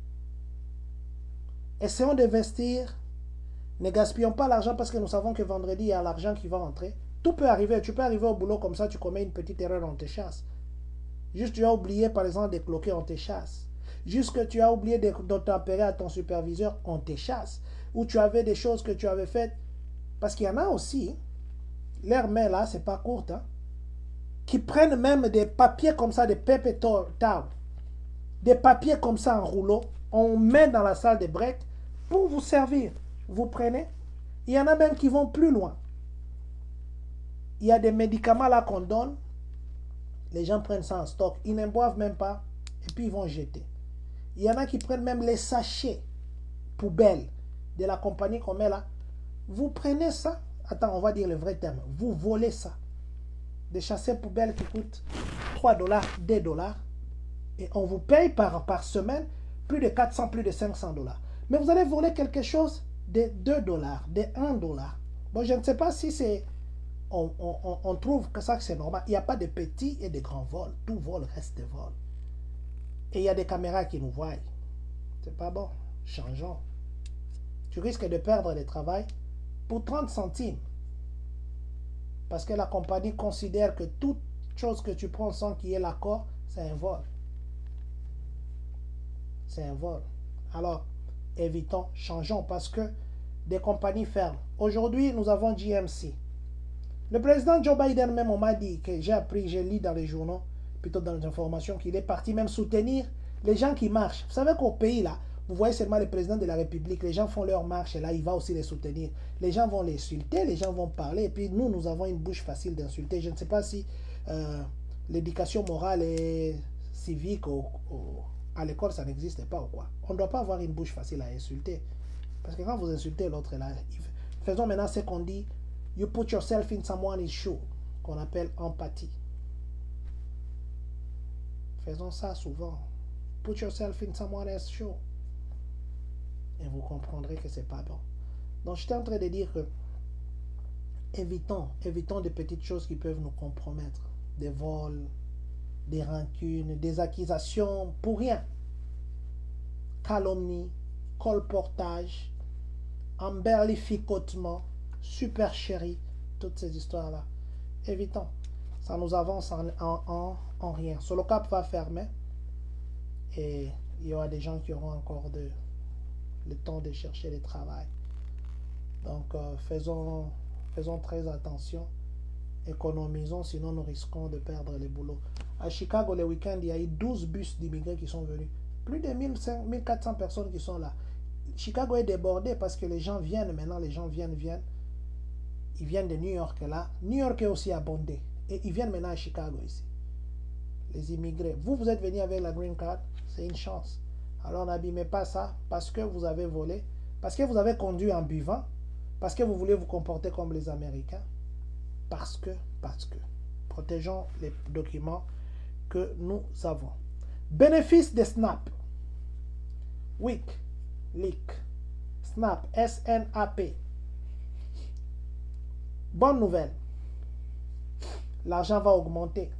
Essayons d'investir. Ne gaspillons pas l'argent parce que nous savons que vendredi, il y a l'argent qui va entrer. Tout peut arriver. Tu peux arriver au boulot comme ça, tu commets une petite erreur, on te chasse. Juste tu as oublié par exemple de cloquer, on te chasse. Juste que tu as oublié d'obtempérer à ton superviseur, on te chasse. Ou tu avais des choses que tu avais faites. Parce qu'il y en a aussi, leur main là, c'est pas courte, hein, qui prennent même des papiers comme ça, des paper towels, des papiers comme ça en rouleau, on met dans la salle de break pour vous servir. Vous prenez. Il y en a même qui vont plus loin. Il y a des médicaments là qu'on donne. Les gens prennent ça en stock. Ils ne boivent même pas. Et puis ils vont jeter. Il y en a qui prennent même les sachets poubelles de la compagnie qu'on met là. Vous prenez ça. Attends, on va dire le vrai terme. Vous volez ça. Des sachets poubelles qui coûtent 3 $, 2 $. Et on vous paye par semaine plus de 400, plus de 500 $. Mais vous allez voler quelque chose de 2 $, de 1 $. Bon, je ne sais pas si c'est... On trouve que ça c'est normal. Il n'y a pas de petits et de grands vols. Tout vol reste de vol. Et il y a des caméras qui nous voient. C'est pas bon. Changeons. Tu risques de perdre le travail pour 30 centimes. Parce que la compagnie considère que toute chose que tu prends sans qu'il y ait l'accord, c'est un vol. C'est un vol. Alors, évitons, changeons parce que des compagnies ferment. Aujourd'hui, nous avons GMC. Le président Joe Biden même, on m'a dit, que j'ai appris, j'ai lu dans les journaux, plutôt dans les informations, qu'il est parti même soutenir les gens qui marchent. Vous savez qu'au pays là, vous voyez seulement le président de la République, les gens font leur marche et là, il va aussi les soutenir. Les gens vont les insulter, les gens vont parler, et puis nous avons une bouche facile d'insulter. Je ne sais pas si l'éducation morale et civique à l'école, ça n'existe pas ou quoi. On ne doit pas avoir une bouche facile à insulter. Parce que quand vous insultez l'autre là, faisons maintenant ce qu'on dit, you put yourself in someone's shoe, qu'on appelle empathie. Faisons ça souvent. Put yourself in someone's shoe. Et vous comprendrez que c'est pas bon. Donc j'étais en train de dire que évitons des petites choses qui peuvent nous compromettre. Des vols, des rancunes, des accusations pour rien. Calomnie, colportage, emberlificotement, super chéri, toutes ces histoires-là. Évitons. Ça nous avance en rien. Solocap va fermer et il y aura des gens qui auront encore le temps de chercher le travail. Donc, faisons très attention. Économisons, sinon nous risquons de perdre les boulots. À Chicago, le week-end, il y a eu 12 bus d'immigrés qui sont venus. Plus de 1400 personnes qui sont là. Chicago est débordé parce que les gens viennent maintenant, les gens viennent. Ils viennent de New York là. New York est aussi abondé. Et ils viennent maintenant à Chicago ici. Les immigrés. Vous êtes venus avec la green card, c'est une chance. Alors n'abîmez pas ça parce que vous avez volé, parce que vous avez conduit en buvant, parce que vous voulez vous comporter comme les Américains. Parce que. Protégeons les documents que nous avons. Bénéfice des SNAP. Leak. SNAP. S-N-A-P. Bonne nouvelle. L'argent va augmenter.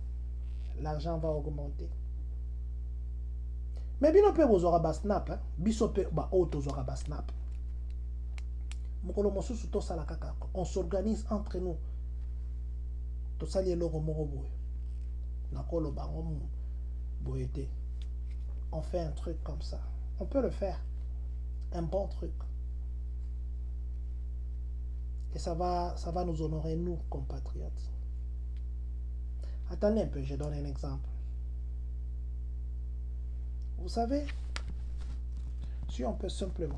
Mais bien on peut vous aura SNAP. Bisope auto aura SNAP. On s'organise entre nous. On fait un truc comme ça. On peut le faire. Un bon truc. Et ça va nous honorer, nous, compatriotes. Attendez un peu, je donne un exemple. Vous savez, si on peut simplement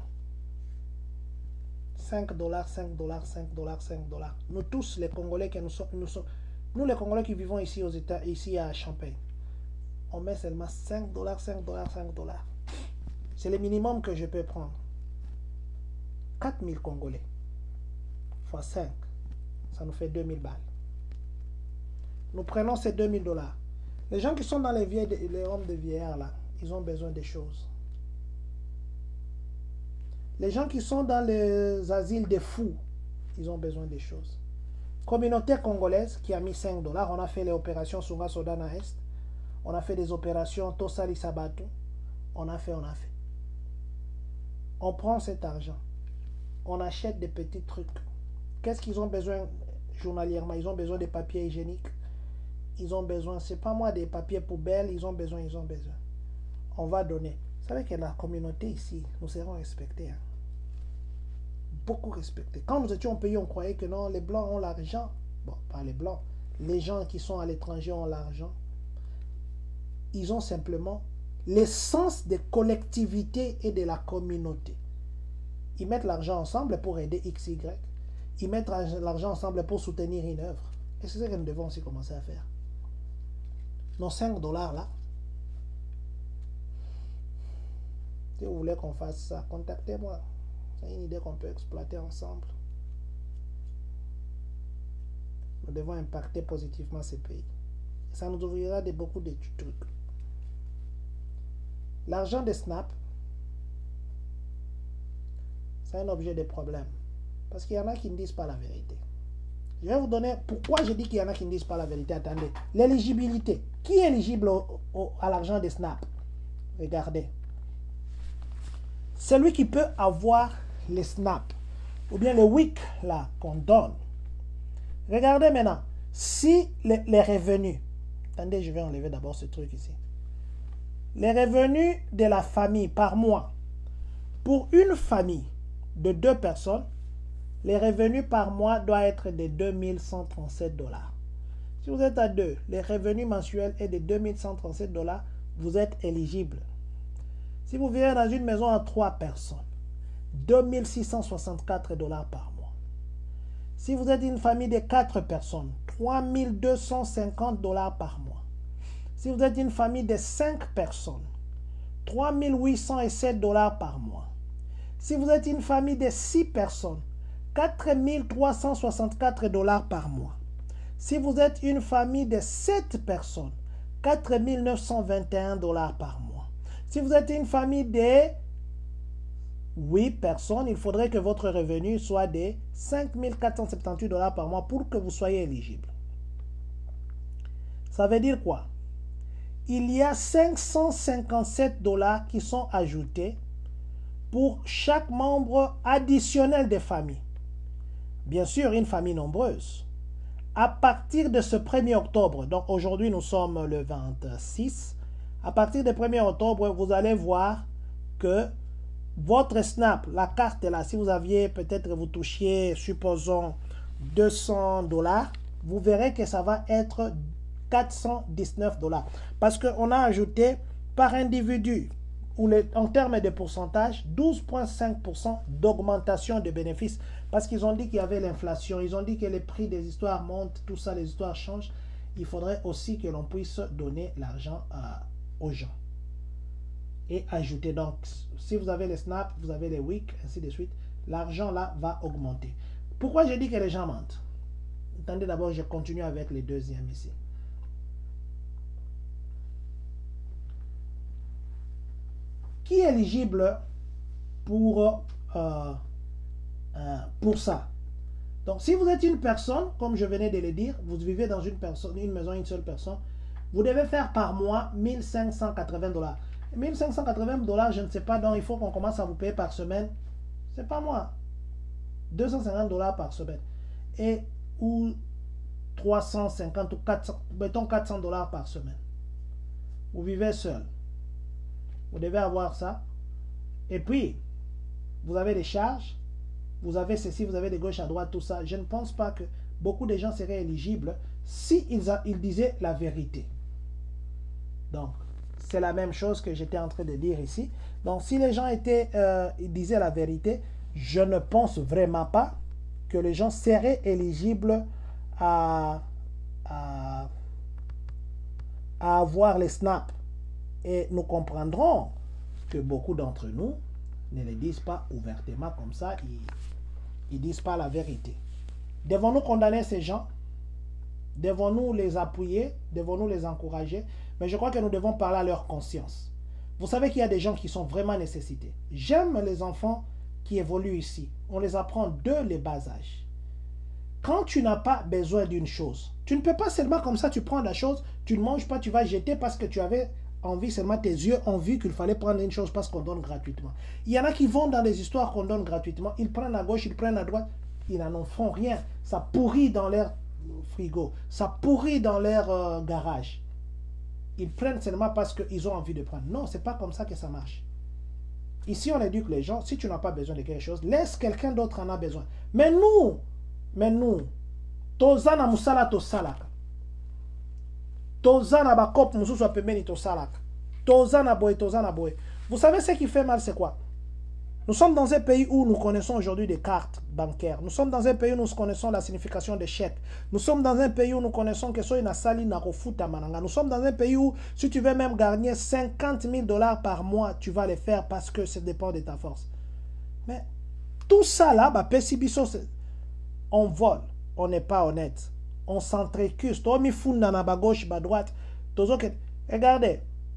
5 dollars, 5 dollars, 5 dollars, 5 dollars. Nous tous, les Congolais que nous les Congolais qui vivons ici aux États, ici à Champagne, on met seulement 5 dollars, 5 dollars, 5 dollars. C'est le minimum que je peux prendre. 4000 Congolais fois 5, ça nous fait 2000 balles. Nous prenons ces 2000 dollars. Les gens qui sont dans les hommes de vieillards là, ils ont besoin des choses. Les gens qui sont dans les asiles des fous, ils ont besoin des choses. Communauté congolaise qui a mis 5 dollars, on a fait les opérations Sunga Sodana Est, on a fait des opérations Tosali Sabato, on a fait. On prend cet argent, on achète des petits trucs. Qu'est-ce qu'ils ont besoin journalièrement? Ils ont besoin des papiers hygiéniques. Ils ont besoin, c'est pas moi, des papiers poubelles, ils ont besoin. On va donner. Vous savez que la communauté ici, nous serons respectés. Hein? Beaucoup respectés. Quand nous étions au pays, on croyait que non, les Blancs ont l'argent. Bon, pas les Blancs. Les gens qui sont à l'étranger ont l'argent. Ils ont simplement l'essence de collectivité et de la communauté. Ils mettent l'argent ensemble pour aider XY. Ils mettent l'argent ensemble pour soutenir une œuvre. Et c'est ce que nous devons aussi commencer à faire. Nos 5 dollars là, si vous voulez qu'on fasse ça, contactez-moi. C'est une idée qu'on peut exploiter ensemble. Nous devons impacter positivement ces pays. Ça nous ouvrira beaucoup de trucs. L'argent des Snap, c'est un objet de problème. Parce qu'il y en a qui ne disent pas la vérité. Je vais vous donner pourquoi je dis qu'il y en a qui ne disent pas la vérité. Attendez. L'éligibilité. Qui est éligible à l'argent des Snap? Regardez. Celui qui peut avoir les Snap ou bien le WIC là qu'on donne. Regardez maintenant. Si les revenus. Attendez, je vais enlever d'abord ce truc ici. Les revenus de la famille par mois. Pour une famille de 2 personnes, les revenus par mois doivent être de 2137 dollars. Si vous êtes à 2, les revenus mensuels est de 2137 dollars, vous êtes éligible. Si vous vivez dans une maison à 3 personnes, 2664 dollars par mois. Si vous êtes une famille de 4 personnes, 3250 dollars par mois. Si vous êtes une famille de 5 personnes, 3807 dollars par mois. Si vous êtes une famille de 6 personnes, 4364 dollars par mois. Si vous êtes une famille de 7 personnes, 4921 dollars par mois. Si vous êtes une famille de 8 personnes, il faudrait que votre revenu soit de 5478 dollars par mois pour que vous soyez éligible. Ça veut dire quoi? Il y a 557 dollars qui sont ajoutés pour chaque membre additionnel des familles. Bien sûr, une famille nombreuse. À partir de ce 1er octobre, donc aujourd'hui nous sommes le 26, à partir du 1er octobre, vous allez voir que votre Snap, la carte là, si vous aviez peut-être vous touchiez, supposons, 200 dollars, vous verrez que ça va être 419 dollars. Parce qu'on a ajouté par individu, en termes de pourcentage, 12,5% d'augmentation de bénéfices. Parce qu'ils ont dit qu'il y avait l'inflation, ils ont dit que les prix des histoires montent, tout ça, les histoires changent. Il faudrait aussi que l'on puisse donner l'argent aux gens. Et ajouter. Donc, si vous avez les Snap, vous avez les WIC, ainsi de suite, l'argent là va augmenter. Pourquoi je dis que les gens mentent? Attendez d'abord, je continue avec les deuxièmes ici. Qui est éligible pour ça? Donc, si vous êtes une personne, comme je venais de le dire, vous vivez dans une maison, une seule personne, vous devez faire par mois 1580 dollars. 1580 dollars, je ne sais pas, donc il faut qu'on commence à vous payer par semaine. C'est pas moi. 250 dollars par semaine. Ou 350 ou 400, mettons 400 dollars par semaine. Vous vivez seul. Vous devez avoir ça. Et puis, vous avez des charges. Vous avez ceci, vous avez de gauche à droite, tout ça. Je ne pense pas que beaucoup de gens seraient éligibles si ils disaient la vérité. Donc, c'est la même chose que j'étais en train de dire ici. Donc, si les gens disaient la vérité, je ne pense vraiment pas que les gens seraient éligibles à avoir les snaps. Et nous comprendrons que beaucoup d'entre nous ne le disent pas ouvertement comme ça. Ils ne disent pas la vérité. Devons-nous condamner ces gens? Devons-nous les appuyer? Devons-nous les encourager? Mais je crois que nous devons parler à leur conscience. Vous savez qu'il y a des gens qui sont vraiment nécessités. J'aime les enfants qui évoluent ici. On les apprend dès les bas âges. Quand tu n'as pas besoin d'une chose, tu ne peux pas seulement comme ça, tu prends la chose, tu ne manges pas, tu vas jeter parce que tu avais envie, seulement tes yeux ont vu qu'il fallait prendre une chose parce qu'on donne gratuitement. Il y en a qui vont dans des histoires qu'on donne gratuitement, ils prennent à gauche, ils prennent à droite, ils n'en font rien. Ça pourrit dans leur frigo, ça pourrit dans leur garage. Ils prennent seulement parce qu'ils ont envie de prendre. Non, c'est pas comme ça que ça marche. Ici, on éduque les gens. Si tu n'as pas besoin de quelque chose, laisse quelqu'un d'autre en a besoin. Mais nous, tozana musala to salaka. Tozana bakop mususu apembeni to salaka. Tozana boy, tozana boy. Vous savez ce qui fait mal, c'est quoi? Nous sommes dans un pays où nous connaissons aujourd'hui des cartes bancaires. Nous sommes dans un pays où nous connaissons la signification des chèques. Nous sommes dans un pays où nous connaissons que soy na sali na kofuta mananga. Nous sommes dans un pays où si tu veux même gagner 50 000 $ par mois, tu vas les faire parce que ça dépend de ta force. Mais tout ça là, bah, on vole, on n'est pas honnête. On s'entrecuse. On mi funda na ba gauche, ba droite. Regardez.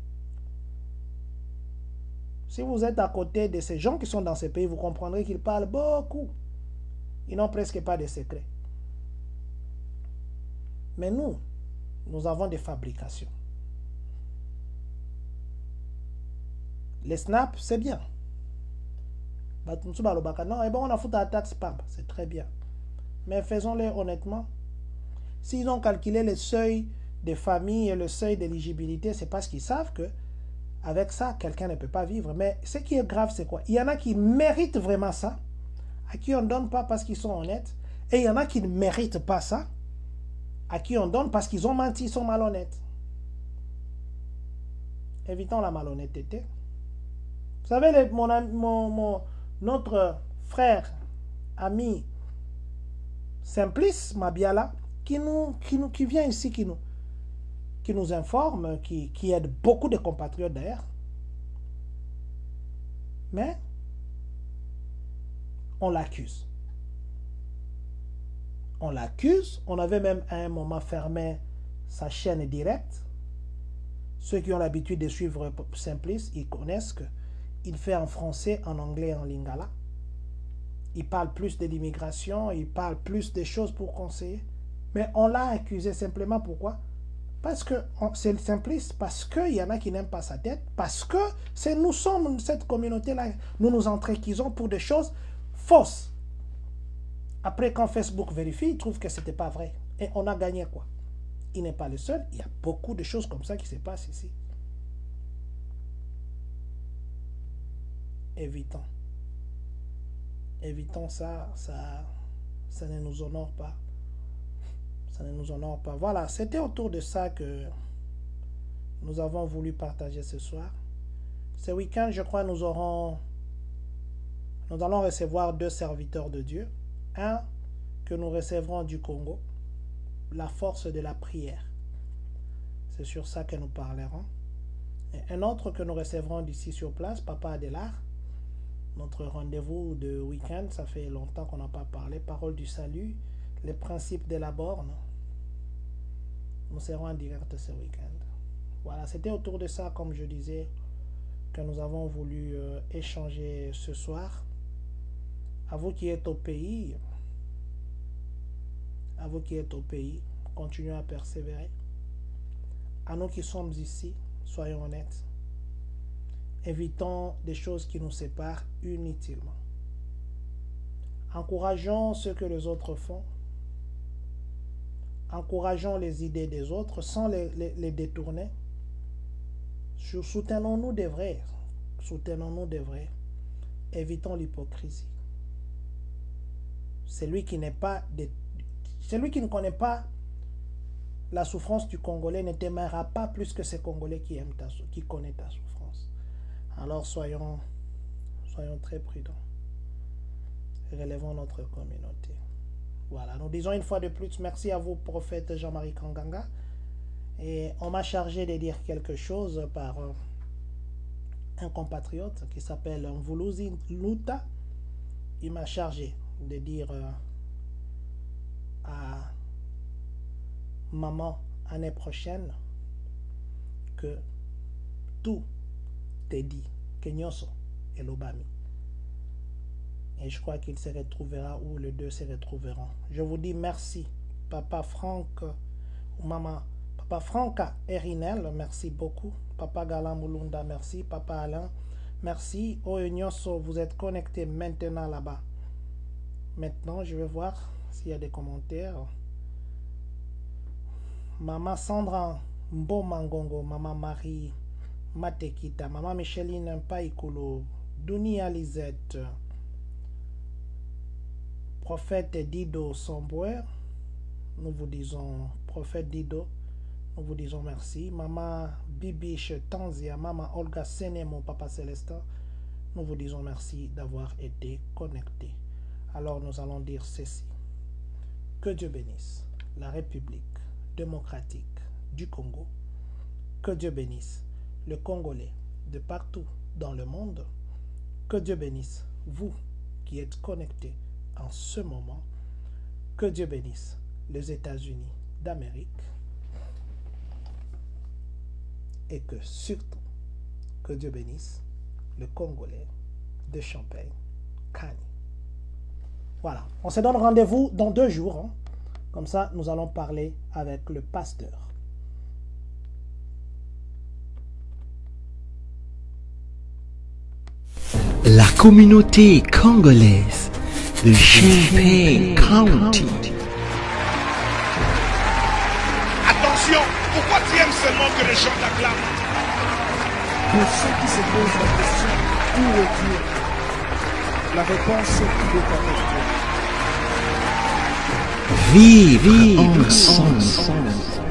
Si vous êtes à côté de ces gens qui sont dans ces pays, vous comprendrez qu'ils parlent beaucoup. Ils n'ont presque pas de secrets. Mais nous avons des fabrications. Les snaps, c'est bien. Non, on a foutu la taxe spam, c'est très bien. Mais faisons-le honnêtement. S'ils ont calculé le seuil des familles et le seuil d'éligibilité, c'est parce qu'ils savent que avec ça, quelqu'un ne peut pas vivre. Mais ce qui est grave, c'est quoi? Il y en a qui méritent vraiment ça, à qui on ne donne pas parce qu'ils sont honnêtes. Et il y en a qui ne méritent pas ça, à qui on donne parce qu'ils ont menti, ils sont malhonnêtes. Évitons la malhonnêteté. Vous savez, notre frère, ami, Simplice Mabiala, qui vient ici, qui nous informe, qui aide beaucoup de compatriotes d'ailleurs. Mais on l'accuse. On l'accuse. On avait même à un moment fermé sa chaîne directe. Ceux qui ont l'habitude de suivre Simplice, ils connaissent qu'il fait en français, en anglais, en lingala. Il parle plus de l'immigration, il parle plus des choses pour conseiller. Mais on l'a accusé simplement pourquoi? Parce que c'est Simplice, parce qu'il y en a qui n'aiment pas sa tête, parce que nous sommes cette communauté-là, nous nous entrecusons pour des choses fausses. Après, quand Facebook vérifie, il trouve que ce n'était pas vrai. Et on a gagné quoi? Il n'est pas le seul, il y a beaucoup de choses comme ça qui se passent ici. Évitons. Évitons ça ne nous honore pas. Ça ne nous honore pas. Voilà, c'était autour de ça que nous avons voulu partager ce soir. Ce week-end, je crois, nous allons recevoir 2 serviteurs de Dieu. Un que nous recevrons du Congo, la force de la prière. C'est sur ça que nous parlerons. Et un autre que nous recevrons d'ici sur place, Papa Adélard. Notre rendez-vous de week-end, ça fait longtemps qu'on n'a pas parlé. Parole du salut, les principes de la borne. Nous serons en direct ce week-end. Voilà, c'était autour de ça, comme je disais, que nous avons voulu échanger ce soir. À vous qui êtes au pays, continuez à persévérer. À nous qui sommes ici, soyons honnêtes. Évitons des choses qui nous séparent inutilement. Encourageons ce que les autres font. Encourageons les idées des autres sans les détourner. Soutenons-nous des vrais. Soutenons-nous des vrais. Évitons l'hypocrisie. Celui qui ne connaît pas la souffrance du Congolais ne t'aimera pas plus que ces Congolais qui connaissent ta souffrance. Alors soyons très prudents. Relevons notre communauté. Voilà, nous disons une fois de plus, merci à vous, prophète Jean-Marie Kanganga. Et on m'a chargé de dire quelque chose par un compatriote qui s'appelle Mvuluzi Luta. Il m'a chargé de dire à maman année prochaine que tout est dit, que Nyoso et l'Obami. Et je crois qu'il se retrouvera où les deux se retrouveront. Je vous dis merci, Papa Franck ou Maman. Papa Franca Erinel, merci beaucoup. Papa Galan Mulunda, merci. Papa Alain, merci. Nyoso, vous êtes connecté maintenant là-bas. Maintenant, je vais voir s'il y a des commentaires. Maman Sandra Mbomangongo, Maman Marie Matekita, Maman Micheline Paikolo, Dunia Lisette, Prophète Dido Sombouer, nous vous disons, Prophète Dido, nous vous disons merci. Maman Bibiche Tanzia, Maman Olga Sene, mon Papa Célestin, nous vous disons merci d'avoir été connectés. Alors nous allons dire ceci. Que Dieu bénisse la République démocratique du Congo. Que Dieu bénisse le Congolais de partout dans le monde. Que Dieu bénisse vous qui êtes connectés en ce moment. Que Dieu bénisse les États-Unis d'Amérique. Et que surtout, que Dieu bénisse le Congolais de Champagne, Kani. Voilà, on se donne rendez-vous dans 2 jours. Hein. Comme ça, nous allons parler avec le pasteur. La communauté congolaise de Champagne County. Attention, pourquoi tu aimes seulement que les gens t'acclament? Pour ceux qui se posent la question, où est Dieu? La réponse est avec Dieu. Vive ensemble.